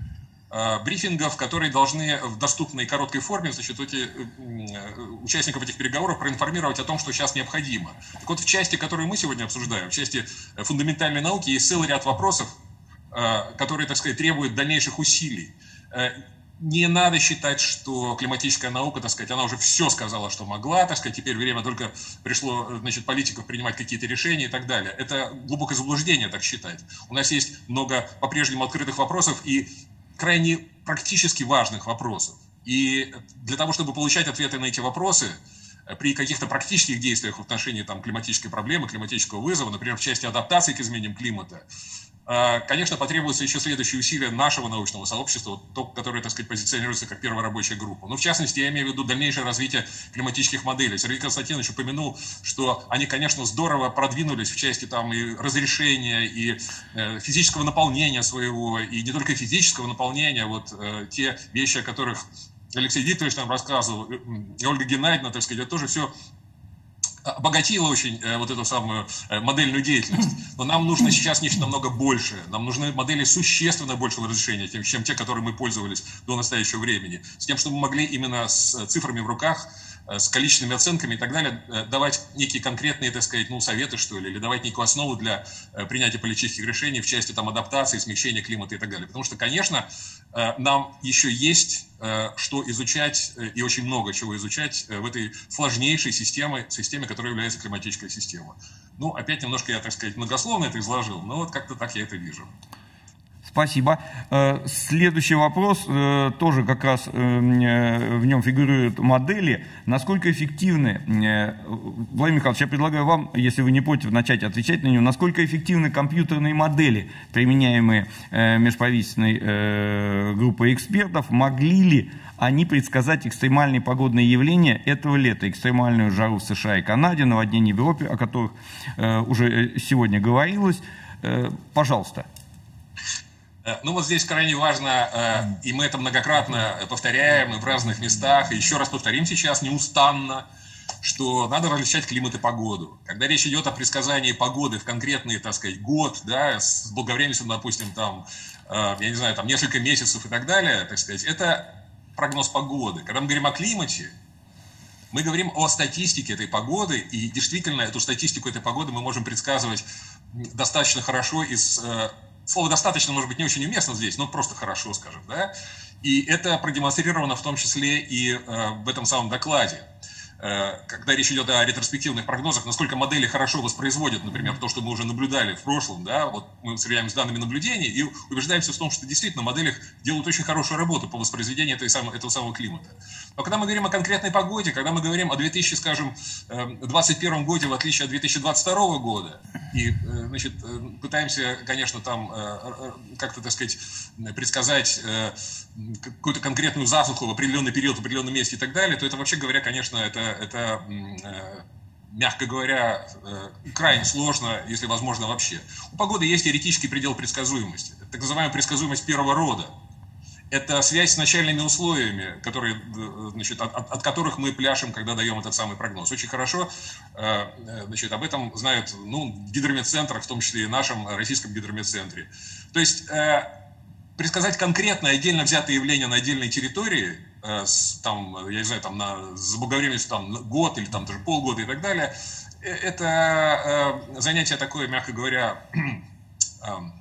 брифингов, которые должны в доступной короткой форме, значит, эти, участников этих переговоров проинформировать о том, что сейчас необходимо. Так вот, в части, которую мы сегодня обсуждаем, в части фундаментальной науки, есть целый ряд вопросов, которые, так сказать, требуют дальнейших усилий. Не надо считать, что климатическая наука, так сказать, она уже все сказала, что могла, так сказать, теперь время только пришло, значит, политиков принимать какие-то решения и так далее. Это глубокое заблуждение так считать. У нас есть много по-прежнему открытых вопросов и крайне практически важных вопросов. И для того, чтобы получать ответы на эти вопросы, при каких-то практических действиях в отношении там, климатической проблемы, климатического вызова, например, в части адаптации к изменениям климата, конечно, потребуются еще следующие усилия нашего научного сообщества, то, которое, так сказать, позиционируется как первая рабочая группа. Ну, в частности, я имею в виду дальнейшее развитие климатических моделей. Сергей Константинович упомянул, что они, конечно, здорово продвинулись в части там, и разрешения, и э, физического наполнения своего, и не только физического наполнения, вот э, те вещи, о которых Алексей Викторович нам рассказывал, и Ольга Геннадьевна, так сказать, это тоже все обогатила очень э, вот эту самую э, модельную деятельность. Но нам нужно сейчас нечто намного большее. Нам нужны модели существенно большего разрешения, чем, чем те, которые мы пользовались до настоящего времени. С тем, чтобы мы могли именно с цифрами в руках, э, с количественными оценками и так далее, э, давать некие конкретные, так сказать, ну, советы, что ли, или давать некую основу для э, принятия политических решений в части там, адаптации, смягчения климата и так далее. Потому что, конечно, э, нам еще есть что изучать, и очень много чего изучать в этой сложнейшей системе, системе, которая является климатической системой. Ну, опять немножко я, так сказать, многословно это изложил, но вот как-то так я это вижу. Спасибо. Следующий вопрос, тоже как раз в нем фигурируют модели. Насколько эффективны, Владимир Михайлович, я предлагаю вам, если вы не против, начать отвечать на него, насколько эффективны компьютерные модели, применяемые межправительственной группой экспертов, могли ли они предсказать экстремальные погодные явления этого лета, экстремальную жару в США и Канаде, наводнения в Европе, о которых уже сегодня говорилось. Пожалуйста. Ну вот здесь крайне важно, и мы это многократно повторяем и в разных местах, и еще раз повторим сейчас неустанно, что надо различать климат и погоду. Когда речь идет о предсказании погоды в конкретный, так сказать, год, да, с благовременностью, допустим, там, я не знаю, там несколько месяцев и так далее, так сказать, это прогноз погоды. Когда мы говорим о климате, мы говорим о статистике этой погоды, и действительно эту статистику этой погоды мы можем предсказывать достаточно хорошо из... Слово «достаточно» может быть не очень уместно здесь, но просто хорошо, скажем, да. И это продемонстрировано в том числе и э, в этом самом докладе. Э, когда речь идет о ретроспективных прогнозах, насколько модели хорошо воспроизводят, например, то, что мы уже наблюдали в прошлом, да, вот мы сверяем с данными наблюдений и убеждаемся в том, что действительно модели делают очень хорошую работу по воспроизведению этой самой, этого самого климата. Но когда мы говорим о конкретной погоде, когда мы говорим о две тысячи двадцать первом году, в отличие от две тысячи двадцать второго года, и, значит, пытаемся, конечно, там как-то, так сказать, предсказать какую-то конкретную засуху в определенный период, в определенном месте и так далее, то это, вообще говоря, конечно, это, это мягко говоря, крайне сложно, если возможно вообще. У погоды есть теоретический предел предсказуемости, так называемая предсказуемость первого рода. Это связь с начальными условиями, которые, значит, от, от которых мы пляшем, когда даем этот самый прогноз. Очень хорошо, значит, об этом знают, ну, в гидрометцентрах, в том числе и в нашем российском гидрометцентре. То есть предсказать конкретно отдельно взятые явления на отдельной территории, с, там, я не знаю, там, на заблаговременностью там, год или там, даже полгода и так далее, это занятие такое, мягко говоря,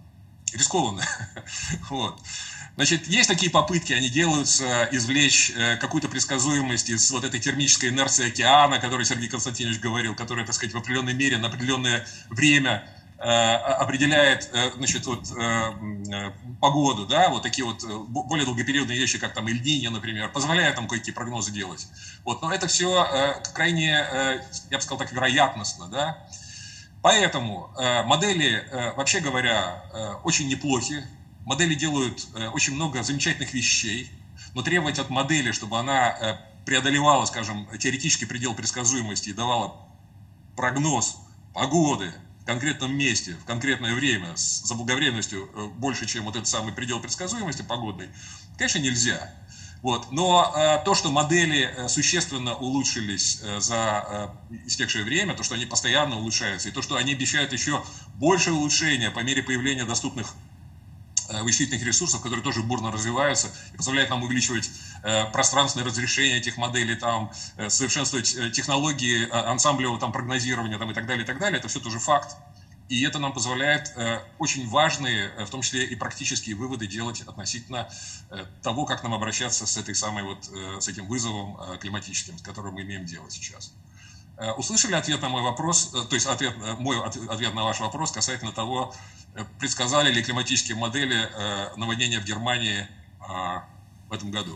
рискованно. Вот. Значит, есть такие попытки, они делаются, извлечь какую-то предсказуемость из вот этой термической инерции океана, о которой Сергей Константинович говорил, которая, так сказать, в определенной мере на определенное время определяет, значит, вот, погоду, да, вот такие вот более долгопериодные вещи, как там Эль-Ниньо, например, позволяют там кое-какие прогнозы делать. Вот, но это все крайне, я бы сказал так, вероятностно, да. Поэтому модели, вообще говоря, очень неплохи. Модели делают очень много замечательных вещей, но требовать от модели, чтобы она преодолевала, скажем, теоретический предел предсказуемости и давала прогноз погоды в конкретном месте, в конкретное время, с заблаговременностью больше, чем вот этот самый предел предсказуемости погодной, конечно, нельзя. Вот. Но э, то, что модели существенно улучшились э, за э, истекшее время, то, что они постоянно улучшаются, и то, что они обещают еще большее улучшение по мере появления доступных э, вычислительных ресурсов, которые тоже бурно развиваются и позволяют нам увеличивать э, пространственное разрешение этих моделей, там, э, совершенствовать э, технологии э, ансамблевого там, прогнозирования там, и так далее, и так далее, это все тоже факт. И это нам позволяет э, очень важные, э, в том числе и практические выводы делать относительно э, того, как нам обращаться с этой самой вот, э, с этим вызовом э, климатическим, с которым мы имеем дело сейчас. Э, услышали ответ на мой вопрос, э, то есть ответ, э, мой от, ответ на ваш вопрос касательно того, э, предсказали ли климатические модели э, наводнения в Германии э, в этом году?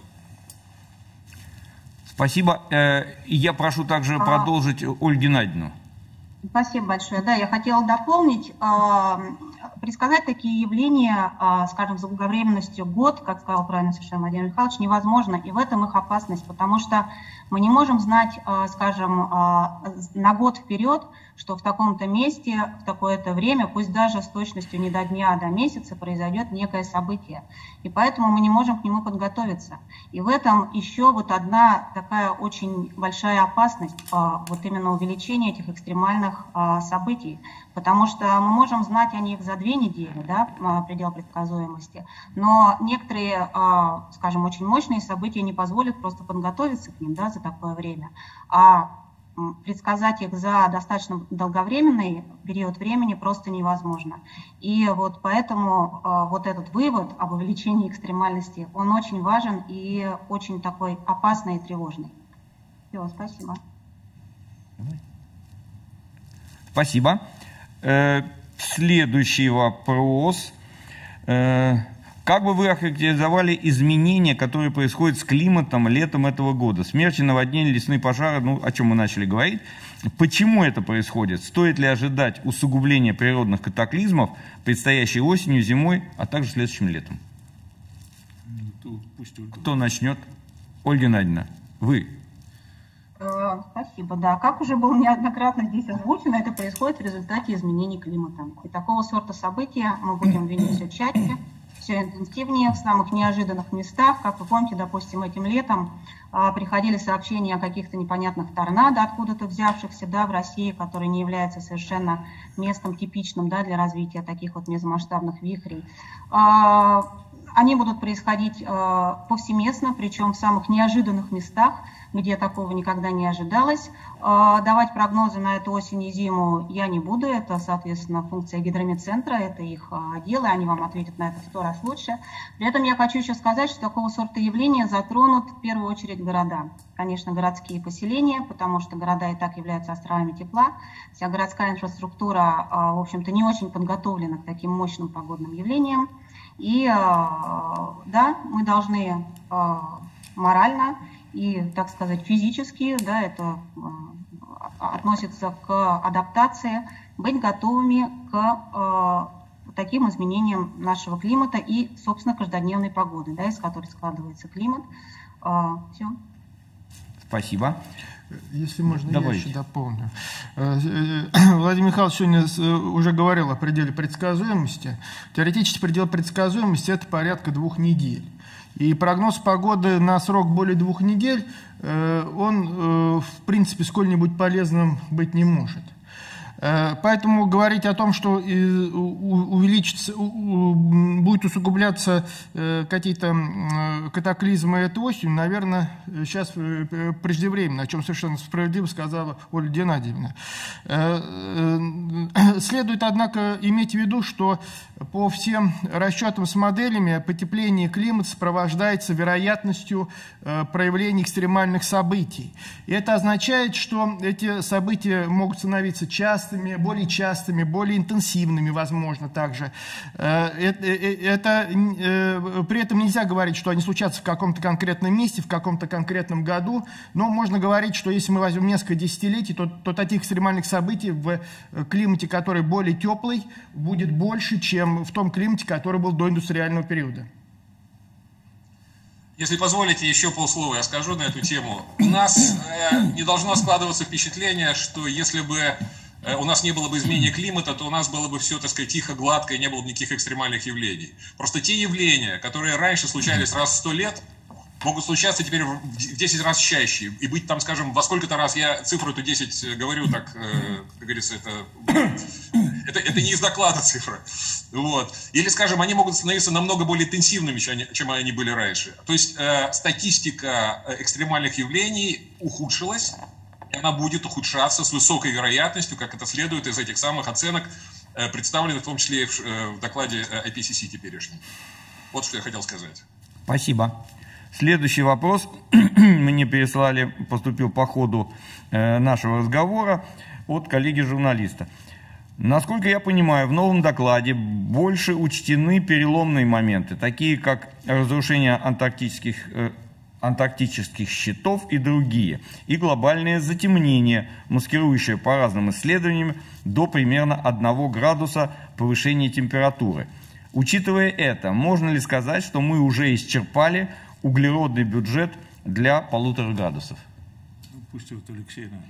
Спасибо. Э, я прошу также а... продолжить Ольгу Геннадьевну. Спасибо большое. Да, я хотела дополнить, э, предсказать такие явления, э, скажем, заблаговременностью год, как сказал правильно совершенно Владимир Михайлович, невозможно, и в этом их опасность, потому что мы не можем знать, э, скажем, э, на год вперед, что в таком-то месте, в такое-то время, пусть даже с точностью не до дня, а до месяца, произойдет некое событие. И поэтому мы не можем к нему подготовиться. И в этом еще вот одна такая очень большая опасность, вот именно увеличение этих экстремальных событий. Потому что мы можем знать о них за две недели, да, предел предсказуемости, но некоторые, скажем, очень мощные события не позволят просто подготовиться к ним, да, за такое время. А предсказать их за достаточно долговременный период времени просто невозможно. И вот поэтому э, вот этот вывод об увеличении экстремальности, он очень важен и очень такой опасный и тревожный. Все, спасибо. Спасибо. Э, следующий вопрос. Э, Как бы вы охарактеризовали изменения, которые происходят с климатом летом этого года? Смерчи, наводнения, лесные пожары, ну, о чем мы начали говорить. Почему это происходит? Стоит ли ожидать усугубления природных катаклизмов предстоящей осенью, зимой, а также следующим летом? Кто начнет? Ольга Геннадьевна, вы. Спасибо. Да, как уже было неоднократно здесь озвучено, это происходит в результате изменений климата. И такого сорта события мы будем видеть все чаще, все интенсивнее, в самых неожиданных местах. Как вы помните, допустим, этим летом а, приходили сообщения о каких-то непонятных торнадо, откуда-то взявшихся, да, в России, которые не являются совершенно местом типичным, да, для развития таких вот месомасштабных вихрей. А, они будут происходить а, повсеместно, причем в самых неожиданных местах, где такого никогда не ожидалось. Давать прогнозы на эту осень и зиму я не буду, это, соответственно, функция гидрометцентра, это их дело, они вам ответят на это в сто раз лучше. При этом я хочу еще сказать, что такого сорта явления затронут в первую очередь города. Конечно, городские поселения, потому что города и так являются островами тепла. Вся городская инфраструктура, в общем-то, не очень подготовлена к таким мощным погодным явлениям. И, да, мы должны морально и, так сказать, физически, да, это э, относится к адаптации, быть готовыми к э, таким изменениям нашего климата и, собственно, каждодневной погоды, да, из которой складывается климат. Э, все. Спасибо. Если можно, Давайте. Я еще дополню. Владимир Михайлович сегодня уже говорил о пределе предсказуемости. Теоретический предел предсказуемости – это порядка двух недель. И прогноз погоды на срок более двух недель, он, в принципе, сколь-нибудь полезным быть не может. Поэтому говорить о том, что увеличится, будет усугубляться какие-то катаклизмы этой осенью, наверное, сейчас преждевременно, о чем совершенно справедливо сказала Ольга Геннадьевна. Следует, однако, иметь в виду, что по всем расчетам с моделями потепление климата сопровождается вероятностью проявления экстремальных событий. И это означает, что эти события могут становиться частыми, более частыми, более интенсивными, возможно, также. Это, это, при этом нельзя говорить, что они случатся в каком-то конкретном месте, в каком-то конкретном году, но можно говорить, что если мы возьмем несколько десятилетий, то, то таких экстремальных событий в климате, который более теплый, будет больше, чем в том климате, который был до индустриального периода. Если позволите, еще полслова я скажу на эту тему. У нас э, не должно складываться впечатление, что если бы э, у нас не было бы изменения климата, то у нас было бы все, так сказать, тихо, гладко, и не было бы никаких экстремальных явлений. Просто те явления, которые раньше случались раз в сто лет, могут случаться теперь в десять раз чаще. И быть там, скажем, во сколько-то раз, я цифру эту десять говорю, так, э, как говорится, это, это, это не из доклада цифра. Вот. Или, скажем, они могут становиться намного более интенсивными, чем они были раньше. То есть э, статистика экстремальных явлений ухудшилась, и она будет ухудшаться с высокой вероятностью, как это следует из этих самых оценок, э, представленных в том числе и в, э, в докладе ай пи си си теперешнем. Вот что я хотел сказать. Спасибо. Следующий вопрос мне переслали, поступил по ходу э, нашего разговора от коллеги-журналиста. Насколько я понимаю, в новом докладе больше учтены переломные моменты, такие как разрушение антарктических, э, антарктических щитов и другие, и глобальное затемнение, маскирующее по разным исследованиям до примерно одного градуса повышения температуры. Учитывая это, можно ли сказать, что мы уже исчерпали углеродный бюджет для полутора градусов? Пусть вот Алексей, да.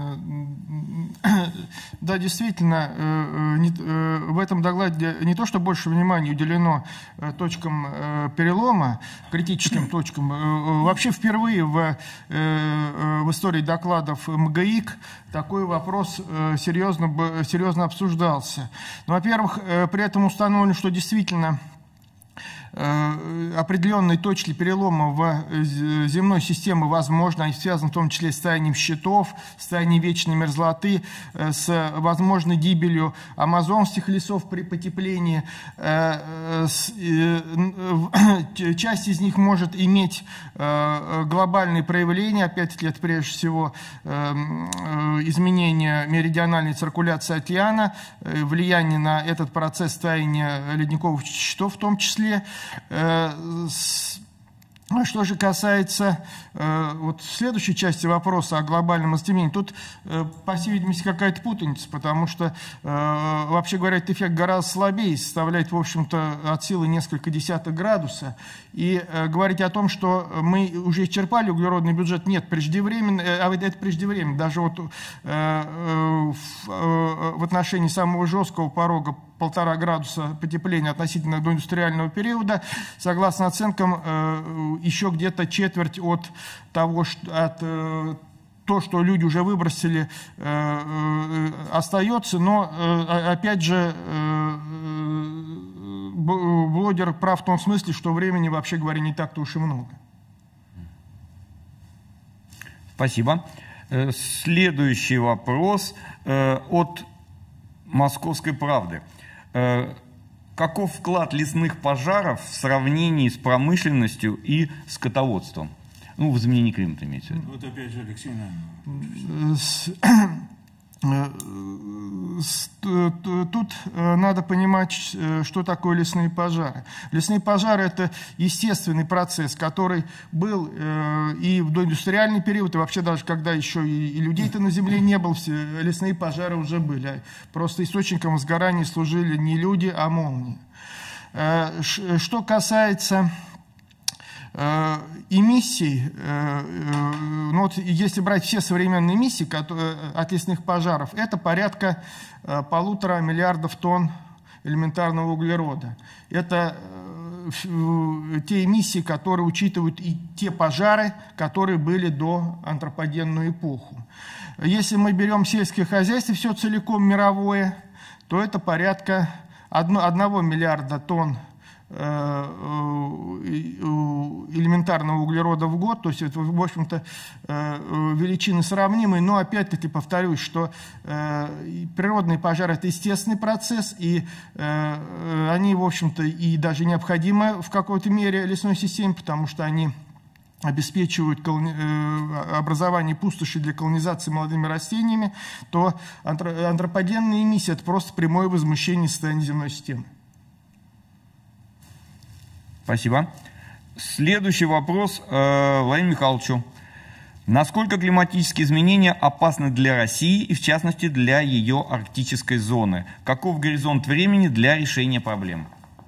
Да, действительно, в этом докладе не то, что больше внимания уделено точкам перелома, критическим точкам. Вообще впервые в, в истории докладов МГИК такой вопрос серьезно, серьезно обсуждался. Ну, во-первых, при этом установлено, что действительно определенные точки перелома в земной системе возможны, они связаны в том числе с таянием щитов, с таянием вечной мерзлоты, с возможной гибелью амазонских лесов при потеплении. Часть из них может иметь глобальные проявления, опять-таки это прежде всего изменение меридиональной циркуляции океана, влияние на этот процесс таяния ледниковых щитов в том числе. Что же касается э, вот следующей части вопроса о глобальном затемнении, тут, э, по всей видимости, какая-то путаница, потому что, э, вообще говоря, этот эффект гораздо слабее, составляет, в общем-то, от силы несколько десятых градуса. И э, говорить о том, что мы уже исчерпали углеродный бюджет, нет, преждевременно, э, а это преждевременно. Даже вот э, э, в, э, в отношении самого жесткого порога полтора градуса потепления относительно доиндустриального периода, согласно оценкам, э, еще где-то четверть от того, что, от, э, то, что люди уже выбросили, э, э, остается, но, э, опять же, э, блогер прав в том смысле, что времени, вообще говоря, не так-то уж и много. Спасибо. Следующий вопрос э, от «Московской правды». Каков вклад лесных пожаров в сравнении с промышленностью и скотоводством? Ну, в изменении климата имеется в виду. Вот опять же, Алексей, Тут надо понимать, что такое лесные пожары. Лесные пожары – это естественный процесс, который был и в доиндустриальный период, и вообще даже когда еще и людей-то на земле не было, лесные пожары уже были. Просто источником возгорания служили не люди, а молнии. Что касается эмиссий, ну вот если брать все современные эмиссии от лесных пожаров, это порядка полутора миллиардов тонн элементарного углерода. Это те эмиссии, которые учитывают и те пожары, которые были до антропогенную эпоху. Если мы берем сельское хозяйство, все целиком мировое, то это порядка одного миллиарда тонн элементарного углерода в год, то есть это, в общем-то, величины сравнимые, но опять-таки повторюсь, что природные пожары – это естественный процесс, и они, в общем-то, и даже необходимы в какой-то мере лесной системе, потому что они обеспечивают образование пустоши для колонизации молодыми растениями, то антропогенные эмиссии – это просто прямое возмущение состояния земной системы. Спасибо. Следующий вопрос э, Владимиру Михайловичу. Насколько климатические изменения опасны для России и, в частности, для ее арктической зоны? Каков горизонт времени для решения проблем?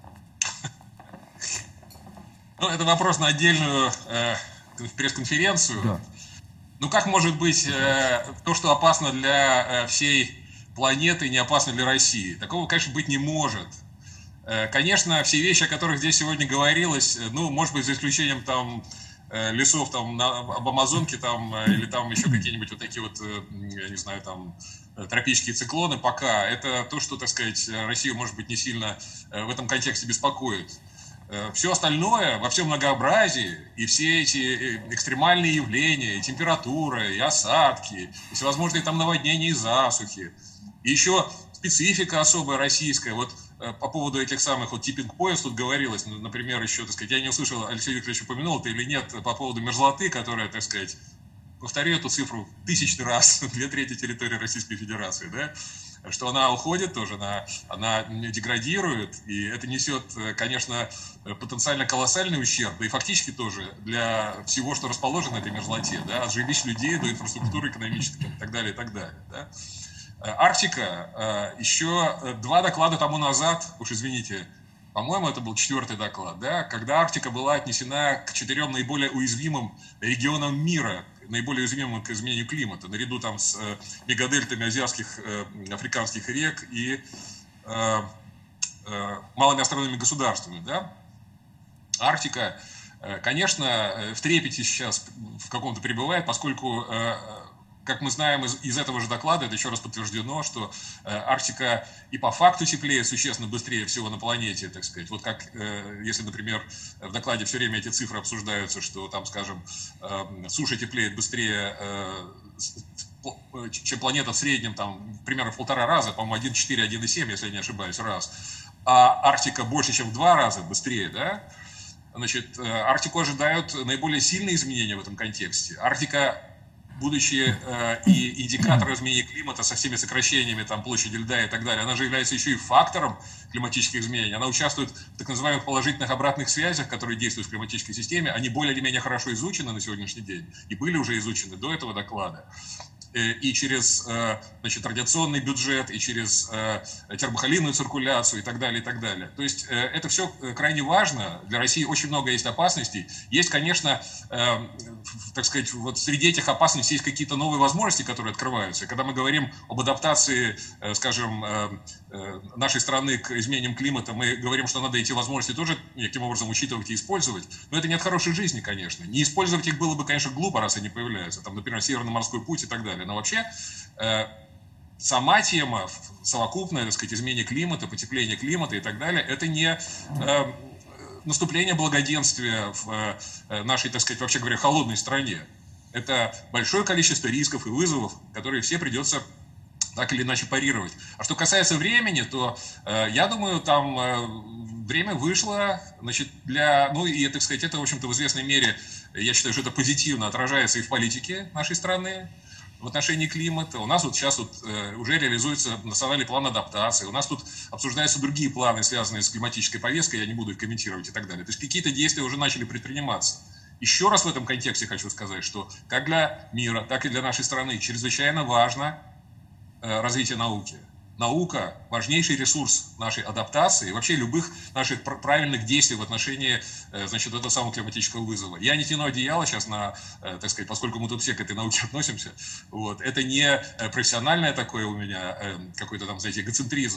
Ну, это вопрос на отдельную э, пресс-конференцию. Да. Ну, как может быть э, то, что опасно для э, всей планеты, не опасно для России? Такого, конечно, быть не может. Конечно, все вещи, о которых здесь сегодня говорилось, ну, может быть, за исключением там лесов там на, об Амазонке там, или там еще какие-нибудь вот такие вот, я не знаю, там тропические циклоны, пока это то, что, так сказать, Россию, может быть, не сильно в этом контексте беспокоит. Все остальное, во всем многообразии, и все эти экстремальные явления, и температура, и осадки, и всевозможные там наводнения и засухи, и еще специфика особая российская, вот по поводу этих самых вот tipping points тут говорилось, например, еще, так сказать, я не услышал, Алексей Викторович упомянул это или нет, по поводу мерзлоты, которая, так сказать, повторю эту цифру тысячный раз, две трети территории Российской Федерации, да, что она уходит тоже, она, она деградирует, и это несет, конечно, потенциально колоссальный ущерб, да и фактически тоже для всего, что расположено на этой мерзлоте, да, от жилищ людей до инфраструктуры экономической и так далее, и так далее, да. Арктика, еще два доклада тому назад, уж извините, по-моему, это был четвертый доклад, да, когда Арктика была отнесена к четырем наиболее уязвимым регионам мира, наиболее уязвимым к изменению климата, наряду там с мегадельтами азиатских, африканских рек и э, э, малыми островными государствами, да. Арктика, конечно, в трепете сейчас в каком-то пребывает, поскольку как мы знаем из, из этого же доклада, это еще раз подтверждено, что э, Арктика и по факту теплеет существенно быстрее всего на планете, так сказать. Вот как, э, если, например, в докладе все время эти цифры обсуждаются, что там, скажем, э, суша теплеет быстрее, э, чем планета в среднем, там, примерно в полтора раза, по-моему, один целых четыре, один целых семь, если я не ошибаюсь, раз. А Арктика больше, чем в два раза быстрее, да? Значит, Арктику ожидают наиболее сильные изменения в этом контексте. Арктика, будучи э, и индикатором изменения климата со всеми сокращениями там, площади льда и так далее, она же является еще и фактором климатических изменений. Она участвует в так называемых положительных обратных связях, которые действуют в климатической системе. Они более или менее хорошо изучены на сегодняшний день и были уже изучены до этого доклада. И через, значит, радиационный бюджет, и через термохолинную циркуляцию, и так далее, и так далее. То есть это все крайне важно. Для России очень много есть опасностей. Есть, конечно, так сказать, вот среди этих опасностей есть какие-то новые возможности, которые открываются. И когда мы говорим об адаптации, скажем, нашей страны к изменениям климата, мы говорим, что надо эти возможности тоже неким образом учитывать и использовать. Но это не от хорошей жизни, конечно. Не использовать их было бы, конечно, глупо, раз они появляются. Там, например, Северно-морской путь и так далее. Но вообще э, сама тема, совокупное, так сказать, изменение климата, потепление климата и так далее, это не э, наступление благоденствия в э, нашей, так сказать, вообще говоря, холодной стране. Это большое количество рисков и вызовов, которые все придется так или иначе парировать. А что касается времени, то э, я думаю, там э, время вышло, значит, для, ну и, так сказать, это, в общем-то, в известной мере, я считаю, что это позитивно отражается и в политике нашей страны в отношении климата. У нас вот сейчас вот, э, уже реализуется национальный план адаптации, у нас тут обсуждаются другие планы, связанные с климатической повесткой, я не буду их комментировать и так далее. То есть какие-то действия уже начали предприниматься. Еще раз в этом контексте хочу сказать, что как для мира, так и для нашей страны чрезвычайно важно э, развитие науки. Наука – важнейший ресурс нашей адаптации и вообще любых наших правильных действий в отношении, значит, этого самого климатического вызова. Я не тяну одеяло сейчас на, так сказать, поскольку мы тут все к этой науке относимся, вот, это не профессиональное такое у меня какой-то там, знаете, эгоцентризм.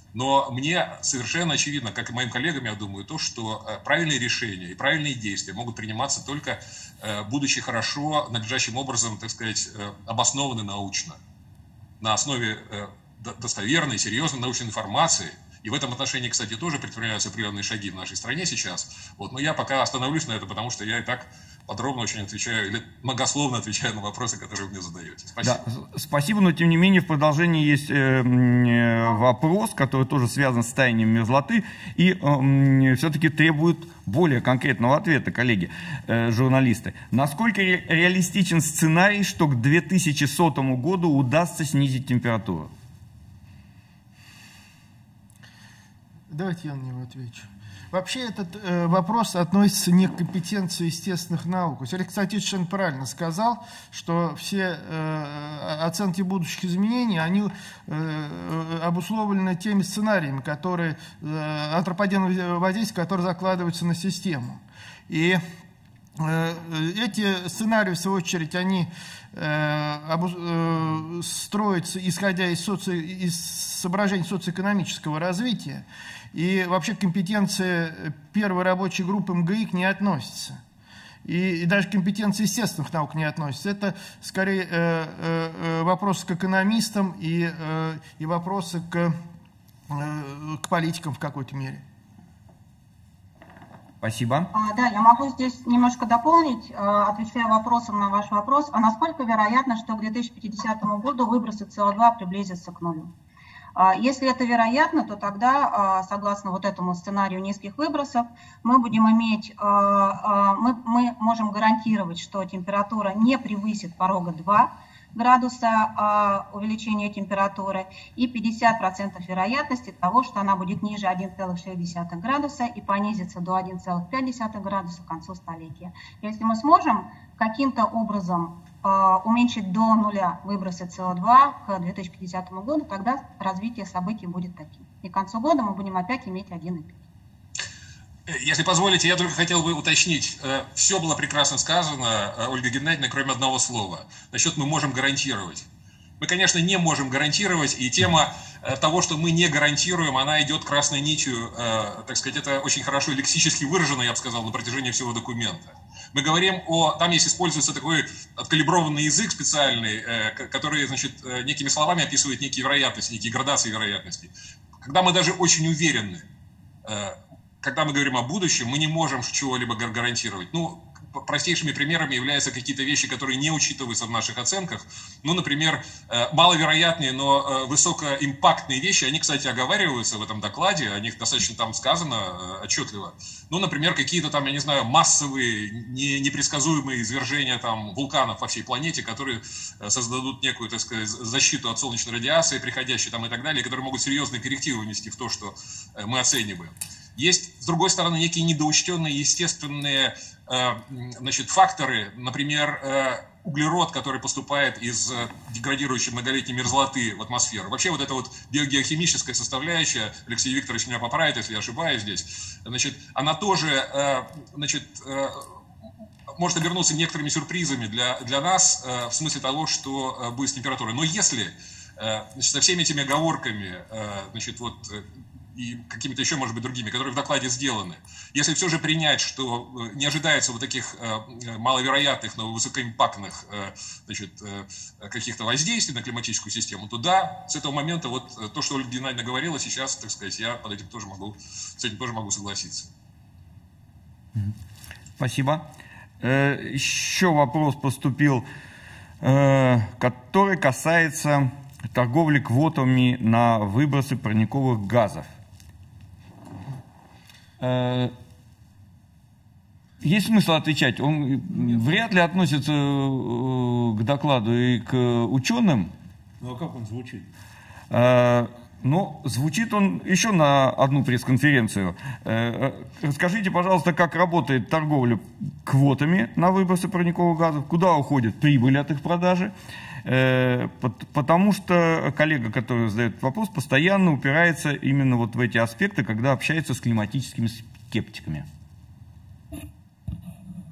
Но мне совершенно очевидно, как и моим коллегам, я думаю, то, что правильные решения и правильные действия могут приниматься только будучи хорошо, надлежащим образом, так сказать, обоснованы научно, на основе достоверной, серьезной научной информации. И в этом отношении, кстати, тоже предпринимаются определенные шаги в нашей стране сейчас. Вот, но я пока остановлюсь на это, потому что я и так подробно очень отвечаю, или многословно отвечаю на вопросы, которые вы мне задаете. Спасибо. Да, спасибо, но тем не менее в продолжении есть э, вопрос, который тоже связан с таянием мерзлоты и э, все-таки требует более конкретного ответа, коллеги, э, журналисты. Насколько ре реалистичен сценарий, что к две тысячи сотому году удастся снизить температуру? Давайте я на него отвечу. Вообще этот э, вопрос относится не к компетенции естественных наук. Сергей Константинович совершенно правильно сказал, что все э, оценки будущих изменений, они э, обусловлены теми сценариями, которые, э, антропогенного воздействия, которые закладываются на систему. И э, эти сценарии, в свою очередь, они э, обу, э, строятся, исходя из, соци, из соображений социоэкономического развития. И вообще компетенция первой рабочей группы МГИК не относится. И, и даже компетенция естественных наук не относится. Это скорее э, э, вопросы к экономистам и, э, и вопросы к, э, к политикам в какой-то мере. Спасибо. А, да, я могу здесь немножко дополнить, отвечая вопросом на ваш вопрос. А насколько вероятно, что к две тысячи пятидесятому году выбросы СО2 приблизятся к нулю? Если это вероятно, то тогда, согласно вот этому сценарию низких выбросов, мы будем иметь, мы, мы можем гарантировать, что температура не превысит порога два градуса увеличения температуры и пятьдесят процентов вероятности того, что она будет ниже одного целых шесть десятых градуса и понизится до одного целых пять десятых градуса к концу столетия. Если мы сможем каким-то образом уменьшить до нуля выбросы СО2 к две тысячи пятидесятому году, тогда развитие событий будет таким. И к концу года мы будем опять иметь один и пять. Если позволите, я только хотел бы уточнить. Все было прекрасно сказано, Ольга Геннадьевна, кроме одного слова. Насчет «мы можем гарантировать». Мы, конечно, не можем гарантировать, и тема того, что мы не гарантируем, она идет красной нитью, так сказать, это очень хорошо лексически выражено, я бы сказал, на протяжении всего документа. Мы говорим о, там есть используется такой откалиброванный язык специальный, который, значит, некими словами описывает некие вероятности, некие градации вероятностей. Когда мы даже очень уверены, когда мы говорим о будущем, мы не можем чего-либо гарантировать. Ну, простейшими примерами являются какие-то вещи, которые не учитываются в наших оценках. Ну, например, маловероятные, но высокоимпактные вещи, они, кстати, оговариваются в этом докладе, о них достаточно там сказано отчетливо. Ну, например, какие-то там, я не знаю, массовые, не, непредсказуемые извержения там вулканов по всей планете, которые создадут некую, так сказать, защиту от солнечной радиации, приходящей там и так далее, которые могут серьезные коррективы внести в то, что мы оцениваем. Есть, с другой стороны, некие недоучтенные естественные значит, факторы, например, углерод, который поступает из деградирующей многолетней мерзлоты в атмосферу. Вообще вот эта вот биогеохимическая составляющая, Алексей Викторович меня поправит, если я ошибаюсь здесь, значит, она тоже значит, может обернуться некоторыми сюрпризами для, для нас в смысле того, что будет с температурой. Но если значит, со всеми этими оговорками, значит, вот, и какими-то еще, может быть, другими, которые в докладе сделаны. Если все же принять, что не ожидается вот таких маловероятных, но высокоимпактных, значит, каких-то воздействий на климатическую систему, то да, с этого момента вот то, что Ольга Геннадьевна говорила сейчас, так сказать, я под этим тоже могу, с этим тоже могу согласиться. Спасибо. Еще вопрос поступил, который касается торговли квотами на выбросы парниковых газов. Есть смысл отвечать? Он Нет. вряд ли относится к докладу и к ученым. Ну а как он звучит? Ну, звучит он еще на одну пресс-конференцию. Расскажите, пожалуйста, как работает торговля квотами на выбросы парниковых газов, куда уходит прибыль от их продажи. Потому что коллега, который задает вопрос, постоянно упирается именно вот в эти аспекты, когда общается с климатическими скептиками.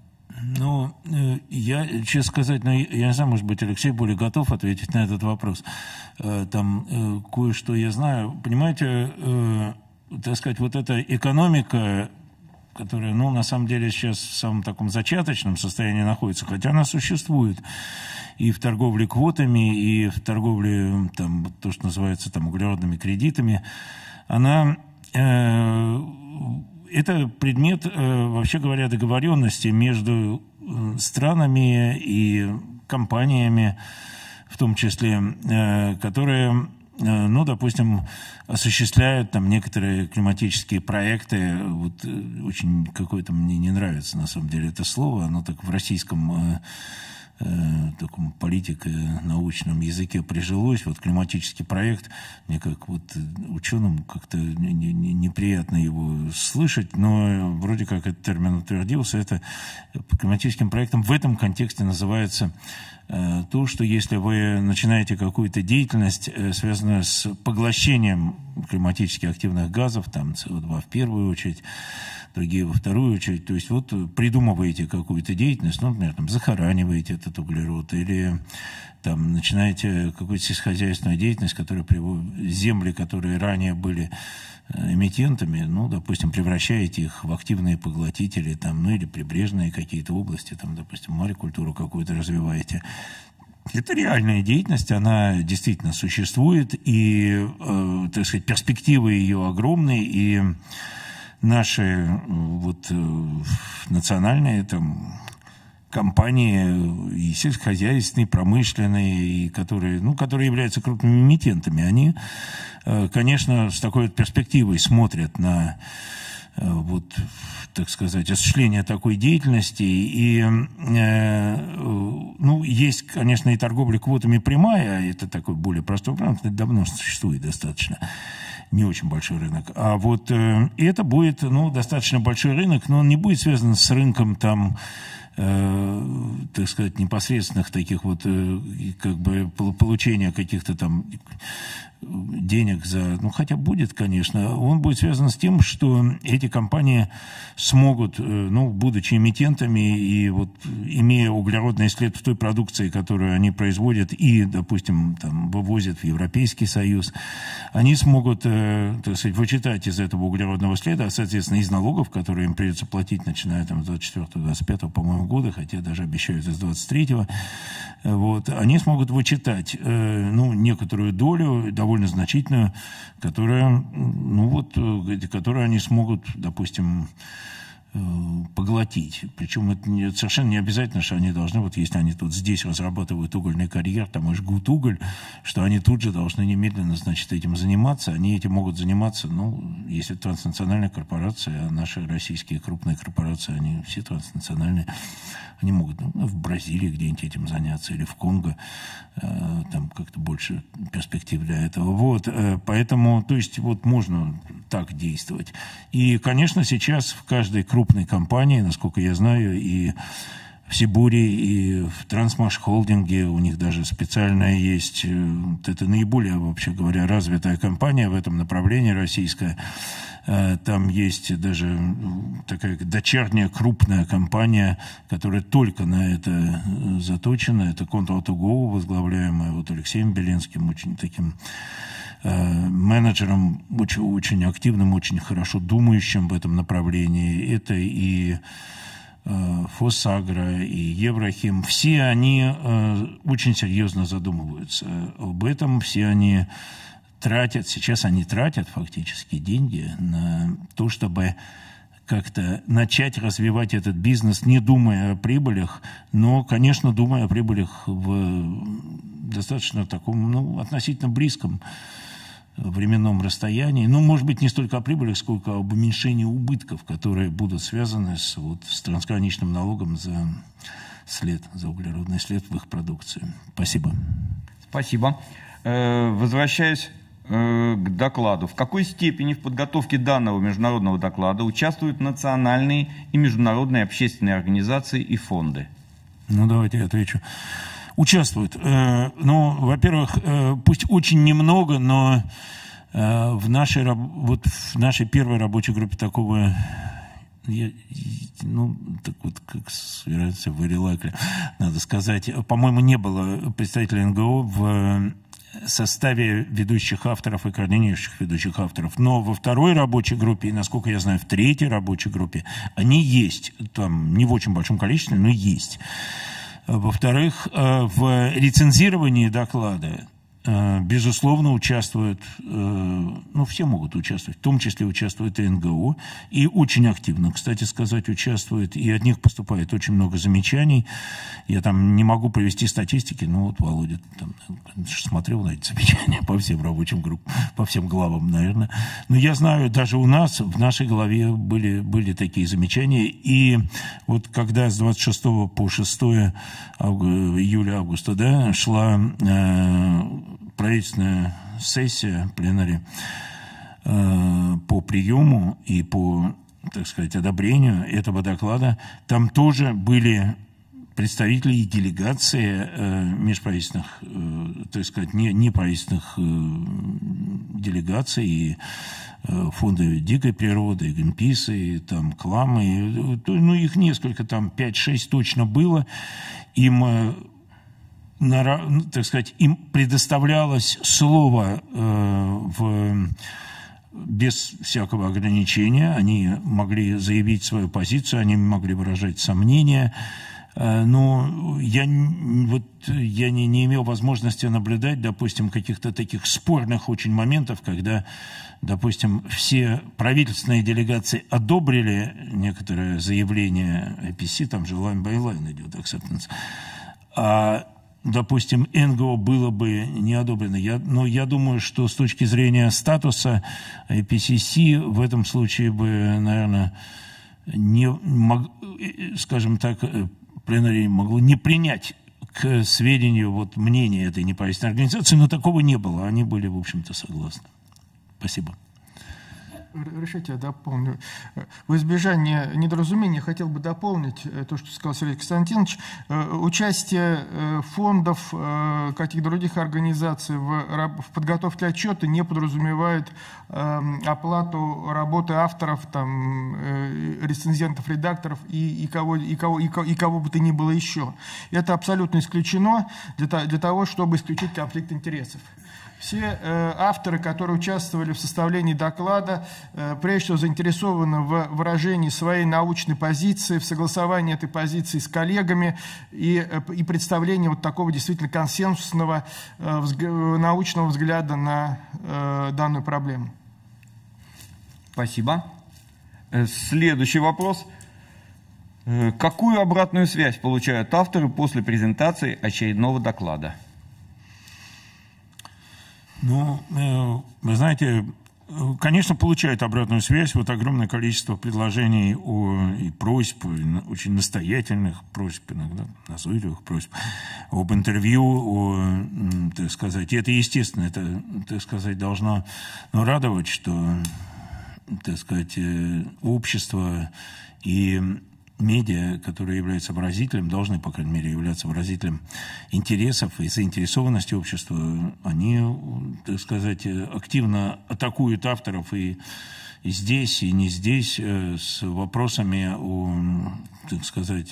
Ну, я, честно сказать, ну, я не знаю, может быть, Алексей более готов ответить на этот вопрос. Там кое-что я знаю. Понимаете, так сказать, вот эта экономика, которая, ну, на самом деле сейчас в самом таком зачаточном состоянии находится, хотя она существует и в торговле квотами, и в торговле, там, то, что называется, там, углеродными кредитами, она... Э, это предмет, э, вообще говоря, договоренности между странами и компаниями, в том числе, э, которые... ну, допустим, осуществляют там некоторые климатические проекты. Вот очень какое-то мне не нравится, на самом деле, это слово. Оно так в российском э, э, таком политико-научном языке прижилось. Вот климатический проект, мне как вот ученым как-то не, не, неприятно его слышать, но вроде как этот термин утвердился. Это климатическим проектом в этом контексте называется то, что если вы начинаете какую-то деятельность, связанную с поглощением климатически активных газов, там С О два в первую очередь, другие во вторую очередь, то есть вот придумываете какую-то деятельность, ну, например, там, захораниваете этот углерод, или там начинаете какую-то сельскохозяйственную деятельность, которая приводит земли, которые ранее были эмитентами, ну, допустим, превращаете их в активные поглотители, там, ну, или прибрежные какие-то области, там, допустим, марикультуру какую-то развиваете. Это реальная деятельность, она действительно существует, и, э, так сказать, перспективы ее огромные, и наши вот национальные там компании и сельскохозяйственные, промышленные, и которые, ну, которые являются крупными эмитентами, они, конечно, с такой вот перспективой смотрят на, вот, так сказать, осуществление такой деятельности. И, ну, есть, конечно, и торговля квотами прямая, это такой более простой, это давно существует достаточно. Не очень большой рынок. А вот э, это будет, ну, достаточно большой рынок, но он не будет связан с рынком там, э, так сказать, непосредственных таких вот, э, как бы, получения каких-то там денег за... Ну, хотя будет, конечно. Он будет связан с тем, что эти компании смогут, ну, будучи эмитентами и вот имея углеродный след в той продукции, которую они производят и, допустим, там, вывозят в Европейский Союз, они смогут, так сказать, вычитать из этого углеродного следа, соответственно, из налогов, которые им придется платить, начиная там с двадцать четвёртого — двадцать пятого, по-моему, года, хотя даже обещают с двадцать третьего, вот, они смогут вычитать, ну, некоторую долю, довольно значительную, которая, ну вот, которую они смогут, допустим, поглотить. Причем это, не, это совершенно не обязательно, что они должны, вот если они тут здесь разрабатывают угольный карьер, там и жгут уголь, что они тут же должны немедленно, значит, этим заниматься. Они этим могут заниматься, ну, если транснациональная корпорация, а наши российские крупные корпорации, они все транснациональные, они могут, ну, в Бразилии где-нибудь этим заняться, или в Конго, э, там как-то больше перспектив для этого. Вот, э, поэтому, то есть, вот можно так действовать. И, конечно, сейчас в каждой крупной компании, насколько я знаю, и в Сибуре, и в Трансмаш-холдинге у них даже специальная есть, вот это наиболее, вообще говоря, развитая компания в этом направлении российская. Там есть даже такая дочерняя крупная компания, которая только на это заточена. Это Control to Go, возглавляемая вот Алексеем Беленским, очень таким менеджером, очень, очень активным, очень хорошо думающим в этом направлении. Это и Фосагро, и Еврохим. Все они очень серьезно задумываются об этом, все они тратят, сейчас они тратят фактически деньги на то, чтобы как-то начать развивать этот бизнес, не думая о прибылях, но, конечно, думая о прибылях в достаточно таком, ну, относительно близком временном расстоянии. Ну, может быть, не столько о прибылях, сколько об уменьшении убытков, которые будут связаны с, вот, с трансграничным налогом за след, за углеродный след в их продукции. Спасибо. Спасибо. Возвращаясь к докладу. В какой степени в подготовке данного международного доклада участвуют национальные и международные общественные организации и фонды? Ну, давайте я отвечу. Участвуют. Ну, во-первых, пусть очень немного, но в нашей, вот в нашей первой рабочей группе такого Я, ну, так вот, как собирается в Ирилакле, надо сказать, по-моему, не было представителей эн гэ о в составе ведущих авторов и координирующих ведущих авторов. Но во второй рабочей группе, и, насколько я знаю, в третьей рабочей группе, они есть. Там не в очень большом количестве, но есть. Во-вторых, в рецензировании доклада, безусловно, участвуют, ну, все могут участвовать, в том числе участвует и эн гэ о, и очень активно, кстати сказать, участвует, и от них поступает очень много замечаний. Я там не могу привести статистики, но вот Володя там смотрел на эти замечания по всем рабочим группам, по всем главам, наверное. Но я знаю, даже у нас, в нашей главе были, были такие замечания, и вот когда с двадцать шестого по шестое июля-августа, да, шла правительственная сессия, пленаре, э, по приему и по, так сказать, одобрению этого доклада, там тоже были представители и делегации э, межправительственных, э, так сказать, не, неправительственных э, делегаций, и э, фонды дикой природы, и Гринписа, и там Кламы, и, ну, их несколько, там пять-шесть точно было. Им э, На, так сказать, им предоставлялось слово э, в, без всякого ограничения, они могли заявить свою позицию, они могли выражать сомнения, э, но я, вот, я не, не имел возможности наблюдать, допустим, каких-то таких спорных очень моментов, когда, допустим, все правительственные делегации одобрили некоторое заявление ай пи си, там же line by line идет, acceptance, а допустим, эн гэ о было бы не одобрено. Я, но я думаю, что с точки зрения статуса ай пи си си в этом случае бы, наверное, не мог, скажем так, пленарий могло не принять к сведению вот мнение этой неправительственной организации, но такого не было. Они были, в общем-то, согласны. Спасибо. Решите, я дополню. В избежание недоразумения хотел бы дополнить то, что сказал Сергей Константинович. Участие фондов, каких-то других организаций в подготовке отчета не подразумевает оплату работы авторов, там, рецензентов, редакторов и, и, кого, и, кого, и, кого, и кого бы то ни было еще. Это абсолютно исключено для, для того, чтобы исключить конфликт интересов. Все э, авторы, которые участвовали в составлении доклада, э, прежде всего заинтересованы в выражении своей научной позиции, в согласовании этой позиции с коллегами и, э, и представлении вот такого действительно консенсусного э, взг- научного взгляда на э, данную проблему. Спасибо. Следующий вопрос. Какую обратную связь получают авторы после презентации очередного доклада? Ну, вы знаете, конечно, получает обратную связь. Вот огромное количество предложений о, и просьб, очень настоятельных просьб, иногда назойливых просьб, об интервью, о, так сказать. И это естественно, это, так сказать, должно, ну, радовать, что, так сказать, общество и медиа, которые являются выразителем, должны, по крайней мере, являться выразителем интересов и заинтересованности общества, они, так сказать, активно атакуют авторов и, и здесь, и не здесь с вопросами о, так сказать,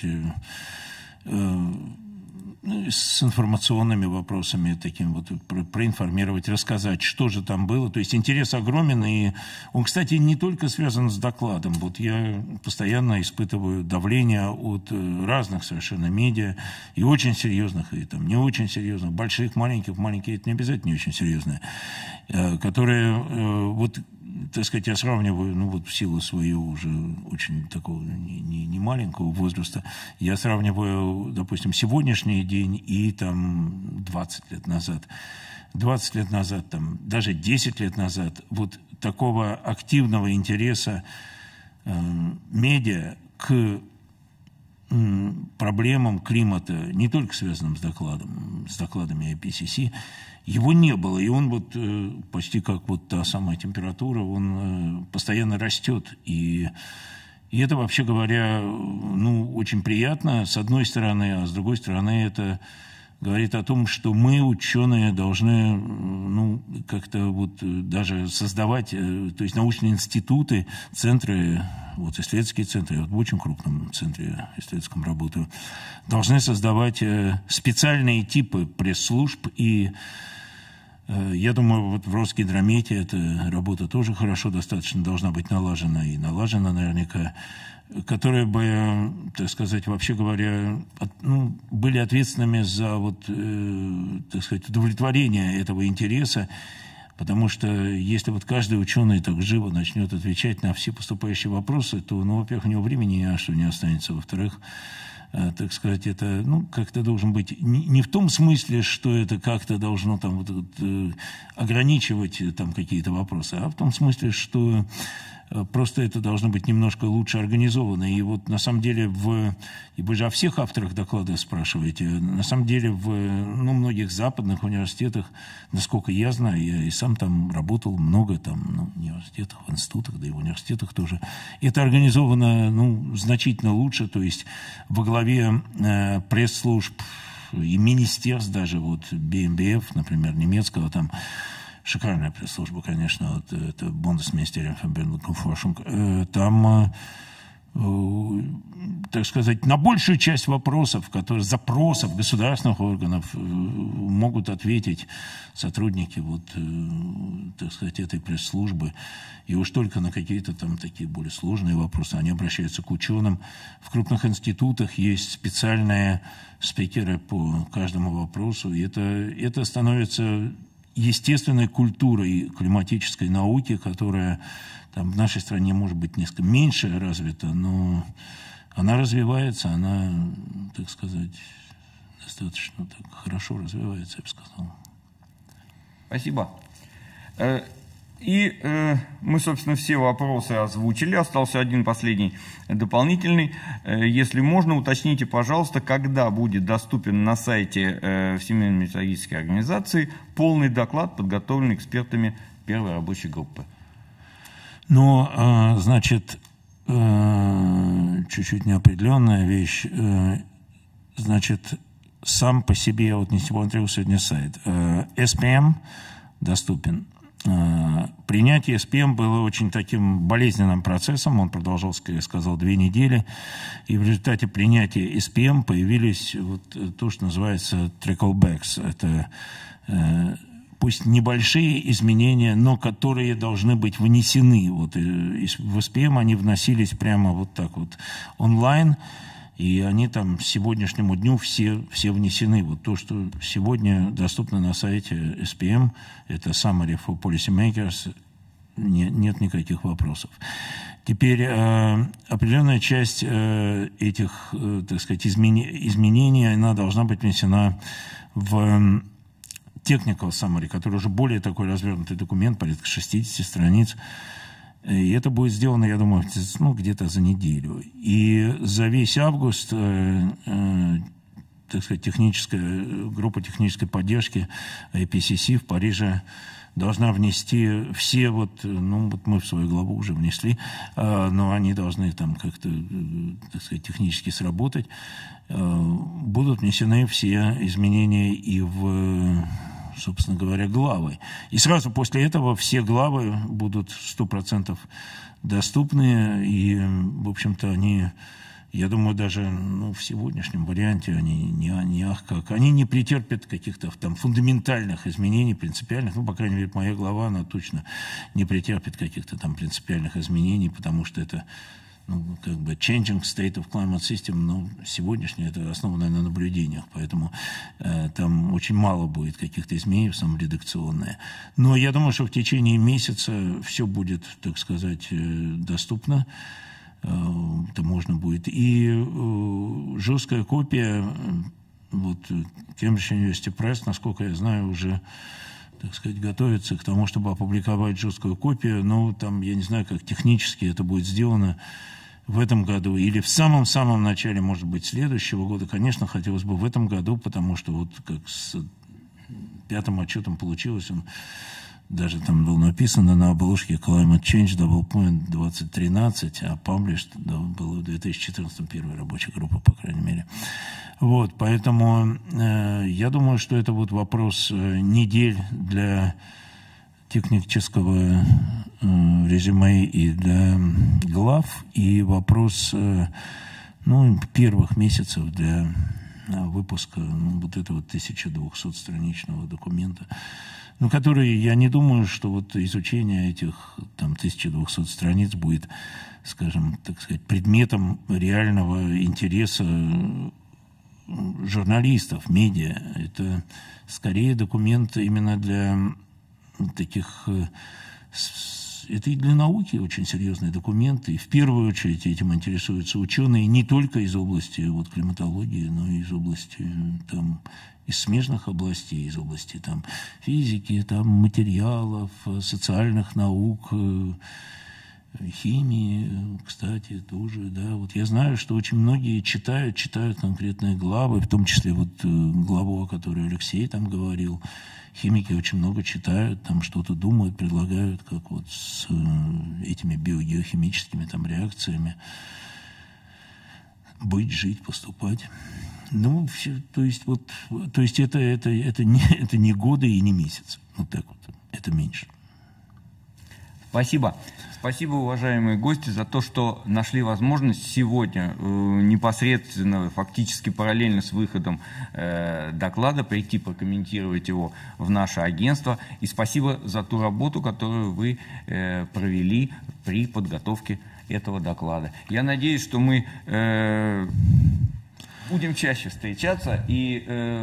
с информационными вопросами, таким вот, про, проинформировать, рассказать, что же там было. То есть интерес огромен, и он, кстати, не только связан с докладом. Вот я постоянно испытываю давление от разных совершенно медиа, и очень серьезных, и там не очень серьезных, больших, маленьких, маленькие, это не обязательно не очень серьезные, которые, вот, так сказать, я сравниваю, ну вот в силу своего уже очень такого не, не, не маленького возраста, я сравниваю, допустим, сегодняшний день и там двадцать лет назад. двадцать лет назад, там, даже десять лет назад, вот такого активного интереса э, медиа к э, проблемам климата, не только связанным с докладом, с докладами ай пи си си, его не было, и он вот э, почти как вот та самая температура, он э, постоянно растет, и, и это, вообще говоря, ну, очень приятно, с одной стороны, а с другой стороны, это говорит о том, что мы, ученые, должны ну, как-то вот даже создавать, то есть научные институты, центры, вот исследовательские центры, я вот в очень крупном центре исследовательском работаю, должны создавать специальные типы пресс-служб. И я думаю, вот в Росгидромете эта работа тоже хорошо достаточно должна быть налажена и налажена наверняка, которые бы, так сказать, вообще говоря, от, ну, были ответственными за вот, э, так сказать, удовлетворение этого интереса, потому что если вот каждый ученый так живо начнет отвечать на все поступающие вопросы, то, ну, во-первых, у него времени ни на что не останется, во-вторых, э, так сказать, это, ну, как-то должен быть не, не в том смысле, что это как-то должно там вот, вот, э, ограничивать там какие-то вопросы, а в том смысле, что просто это должно быть немножко лучше организовано. И вот на самом деле, в, и вы же о всех авторах доклада спрашиваете, на самом деле в ну, многих западных университетах, насколько я знаю, я и сам там работал много там, ну, в университетах, в институтах, да и в университетах тоже, это организовано ну, значительно лучше, то есть во главе э, пресс-служб и министерств даже, вот би эм би эф, например, немецкого, там, шикарная пресс-служба, конечно, вот, это Bundesministerium für Bildung und Forschung. Там, так сказать, на большую часть вопросов, которые, запросов государственных органов могут ответить сотрудники, вот, так сказать, этой пресс-службы. И уж только на какие-то там такие более сложные вопросы они обращаются к ученым. В крупных институтах есть специальные спикеры по каждому вопросу. И это, это становится естественной культурой климатической науки, которая там, в нашей стране может быть несколько меньше развита, но она развивается, она, так сказать, достаточно так хорошо развивается, я бы сказал. Спасибо. И э, мы, собственно, все вопросы озвучили. Остался один последний дополнительный. Э, если можно, уточните, пожалуйста, когда будет доступен на сайте э, Всемирной метеорологической организации полный доклад, подготовленный экспертами первой рабочей группы. Ну, э, значит, э, чуть-чуть неопределенная вещь. Э, значит, сам по себе, я вот не смотрел сегодня сайт, э, эс пи эм доступен. Принятие эс пи эм было очень таким болезненным процессом, он продолжался, как я сказал, две недели, и в результате принятия эс пи эм появились вот то, что называется tricklebacks, это э, пусть небольшие изменения, но которые должны быть внесены, вот, в эс пи эм они вносились прямо вот так вот онлайн, и они там с сегодняшнему дню все, все внесены. Вот то, что сегодня доступно на сайте эс пи эм, это Summary for Policymakers, не, нет никаких вопросов. Теперь э, определенная часть э, этих, э, так сказать, измени, изменений, она должна быть внесена в э, Technical Summary, который уже более такой развернутый документ, порядка шестидесяти страниц. И это будет сделано, я думаю, ну, где-то за неделю. И за весь август, э, э, так сказать, техническая группа технической поддержки ай пи си си в Париже должна внести все, вот, ну, вот мы в свою главу уже внесли, э, но они должны там как-то, э, так сказать, технически сработать. Э, будут внесены все изменения и в... собственно говоря, главы. И сразу после этого все главы будут сто процентов доступны, и, в общем-то, они, я думаю, даже ну, в сегодняшнем варианте, они не, не ах как, они не претерпят каких-то там фундаментальных изменений, принципиальных, ну, по крайней мере, моя глава, она точно не претерпит каких-то там принципиальных изменений, потому что это ну, как бы changing state of climate system, ну, сегодняшнее это основано на наблюдениях, поэтому э, там очень мало будет каких-то изменений, саморедакционные. Но я думаю, что в течение месяца все будет, так сказать, э, доступно, э, это можно будет. И э, жесткая копия, э, вот, Cambridge University Press, насколько я знаю, уже так сказать, готовится к тому, чтобы опубликовать жесткую копию, но там, я не знаю, как технически это будет сделано в этом году или в самом-самом начале, может быть, следующего года. Конечно, хотелось бы в этом году, потому что вот как с пятым отчетом получилось, он даже там было написано на обложке Climate Change Double Point двадцать тринадцать, а published да, было в две тысячи четырнадцатом первая рабочая группа, по крайней мере. Вот, поэтому э, я думаю, что это вот вопрос э, недель для технического э, резюме и для глав, и вопрос э, ну, первых месяцев для э, выпуска ну, вот этого тысяча двухсотстраничного документа, ну, который, я не думаю, что вот изучение этих там тысяча двухсот страниц будет, скажем, так сказать, предметом реального интереса журналистов, медиа. Это скорее документ именно для таких... Это и для науки очень серьезный документ, и в первую очередь этим интересуются ученые не только из области вот, климатологии, но и из области там, из смежных областей, из области там, физики, там, материалов, социальных наук, химии, кстати, тоже, да, вот я знаю, что очень многие читают, читают конкретные главы, в том числе вот главу, о которой Алексей там говорил. Химики очень много читают, там что-то думают, предлагают, как вот с этими биогеохимическими там реакциями быть, жить, поступать. Ну, все, то есть вот, то есть это, это, это, не, это не годы и не месяцы, вот так вот, это меньше. Спасибо. Спасибо, уважаемые гости, за то, что нашли возможность сегодня э, непосредственно, фактически параллельно с выходом э, доклада прийти прокомментировать его в наше агентство. И спасибо за ту работу, которую вы э, провели при подготовке этого доклада. Я надеюсь, что мы... Э, Будем чаще встречаться, и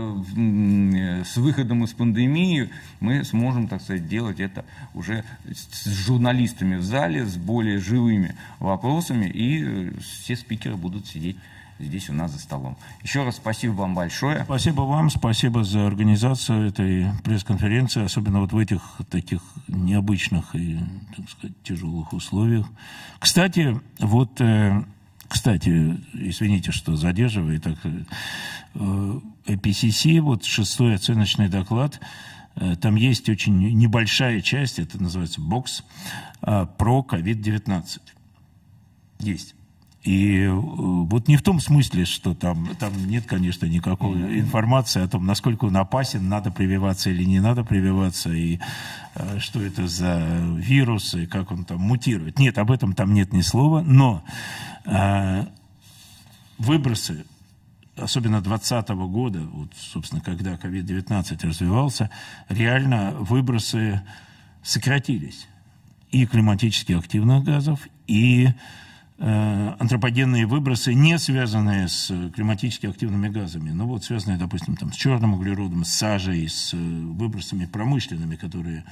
э, с выходом из пандемии мы сможем, так сказать, делать это уже с журналистами в зале, с более живыми вопросами, и все спикеры будут сидеть здесь у нас за столом. Еще раз спасибо вам большое. Спасибо вам, спасибо за организацию этой пресс-конференции, особенно вот в этих таких необычных и, так сказать, тяжелых условиях. Кстати, вот... Э, Кстати, извините, что задерживаю, так, ай пи си си, вот шестой оценочный доклад, там есть очень небольшая часть, это называется бокс, про ковид девятнадцать. Есть. И вот не в том смысле, что там, там нет, конечно, никакой информации о том, насколько он опасен, надо прививаться или не надо прививаться, и э, что это за вирус, и как он там мутирует. Нет, об этом там нет ни слова, но э, выбросы, особенно двадцатого года, вот, собственно, когда ковид девятнадцать развивался, реально выбросы сократились. И климатически активных газов, и антропогенные выбросы, не связанные с климатически активными газами, но вот связанные, допустим, там, с черным углеродом, с сажей, с выбросами промышленными, которые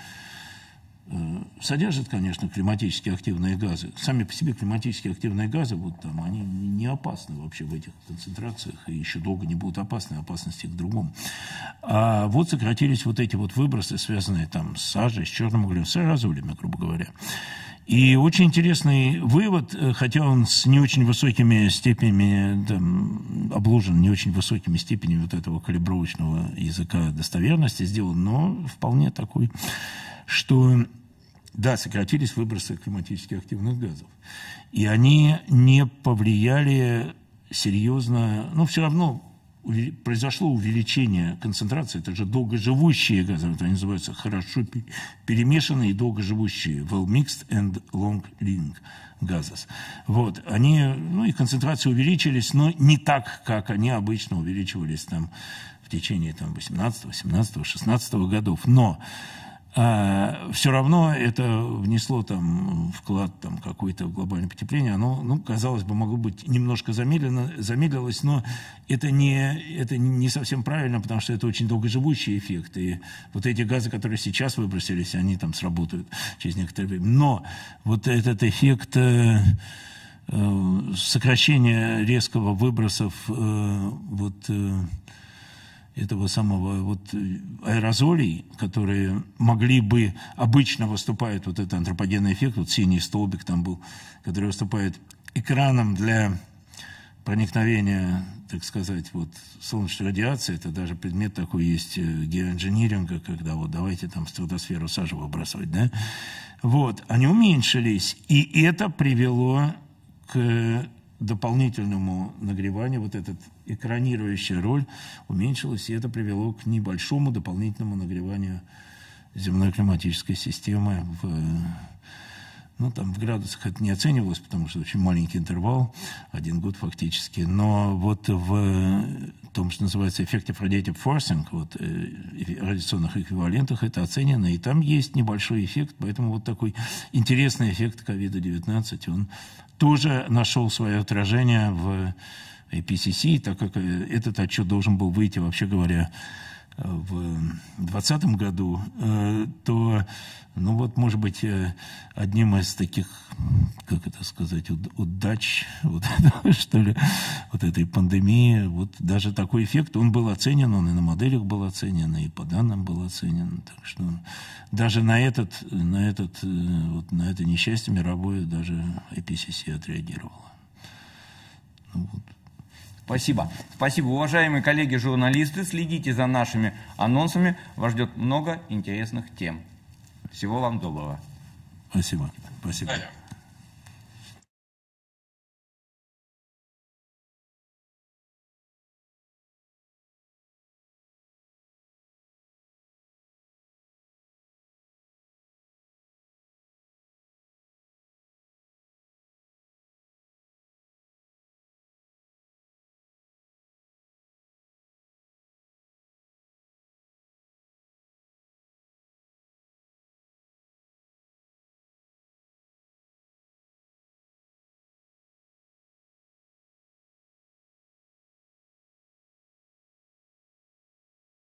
э, содержат, конечно, климатически активные газы. Сами по себе климатически активные газы, вот там, они не опасны вообще в этих концентрациях, и еще долго не будут опасны, опасности к другому. А вот сократились вот эти вот выбросы, связанные там с сажей, с черным углеродом, с аэрозолями, грубо говоря. И очень интересный вывод, хотя он с не очень высокими степенями, там, обложен не очень высокими степенями вот этого калибровочного языка достоверности сделан, но вполне такой, что, да, сократились выбросы климатически активных газов. И они не повлияли серьезно, но все равно произошло увеличение концентрации, это же долгоживущие газы, вот они называются хорошо перемешанные и долгоживущие, well mixed and long living gases. Вот, они, ну, их концентрации увеличились, но не так, как они обычно увеличивались там в течение там восемнадцатого, семнадцатого, шестнадцатого годов, но а, все равно это внесло там вклад там какой-то в глобальное потепление. Оно, ну, казалось бы, могло быть немножко замедлено, замедлилось, но это не, это не совсем правильно, потому что это очень долгоживущий эффект. И вот эти газы, которые сейчас выбросились, они там сработают через некоторое время. Но вот этот эффект э, э, сокращения резкого выбросов э, вот, э, этого самого вот аэрозолей, которые могли бы, обычно выступает вот этот антропогенный эффект, вот синий столбик там был, который выступает экраном для проникновения, так сказать, вот солнечной радиации, это даже предмет такой есть геоинжиниринга, когда вот давайте там в стратосферу сажу выбрасывать, да, вот, они уменьшились, и это привело к дополнительному нагреванию, вот эта экранирующая роль уменьшилась, и это привело к небольшому дополнительному нагреванию земной климатической системы в... Ну, там в градусах это не оценивалось, потому что очень маленький интервал, один год фактически. Но вот в том, что называется effective radiative forcing, вот, радиационных эквивалентах, это оценено, и там есть небольшой эффект, поэтому вот такой интересный эффект ковид девятнадцать, он тоже нашел свое отражение в ай пи си си, так как этот отчет должен был выйти, вообще говоря, в двадцатом году, то, ну вот, может быть, одним из таких, как это сказать, удач, вот, что ли, вот этой пандемии, вот даже такой эффект, он был оценен, он и на моделях был оценен, и по данным был оценен, так что даже на этот, на этот, вот, на это несчастье мировое даже ай пи си си отреагировало. Ну, вот. Спасибо. Спасибо, уважаемые коллеги-журналисты. Следите за нашими анонсами. Вас ждет много интересных тем. Всего вам доброго. Спасибо. Спасибо.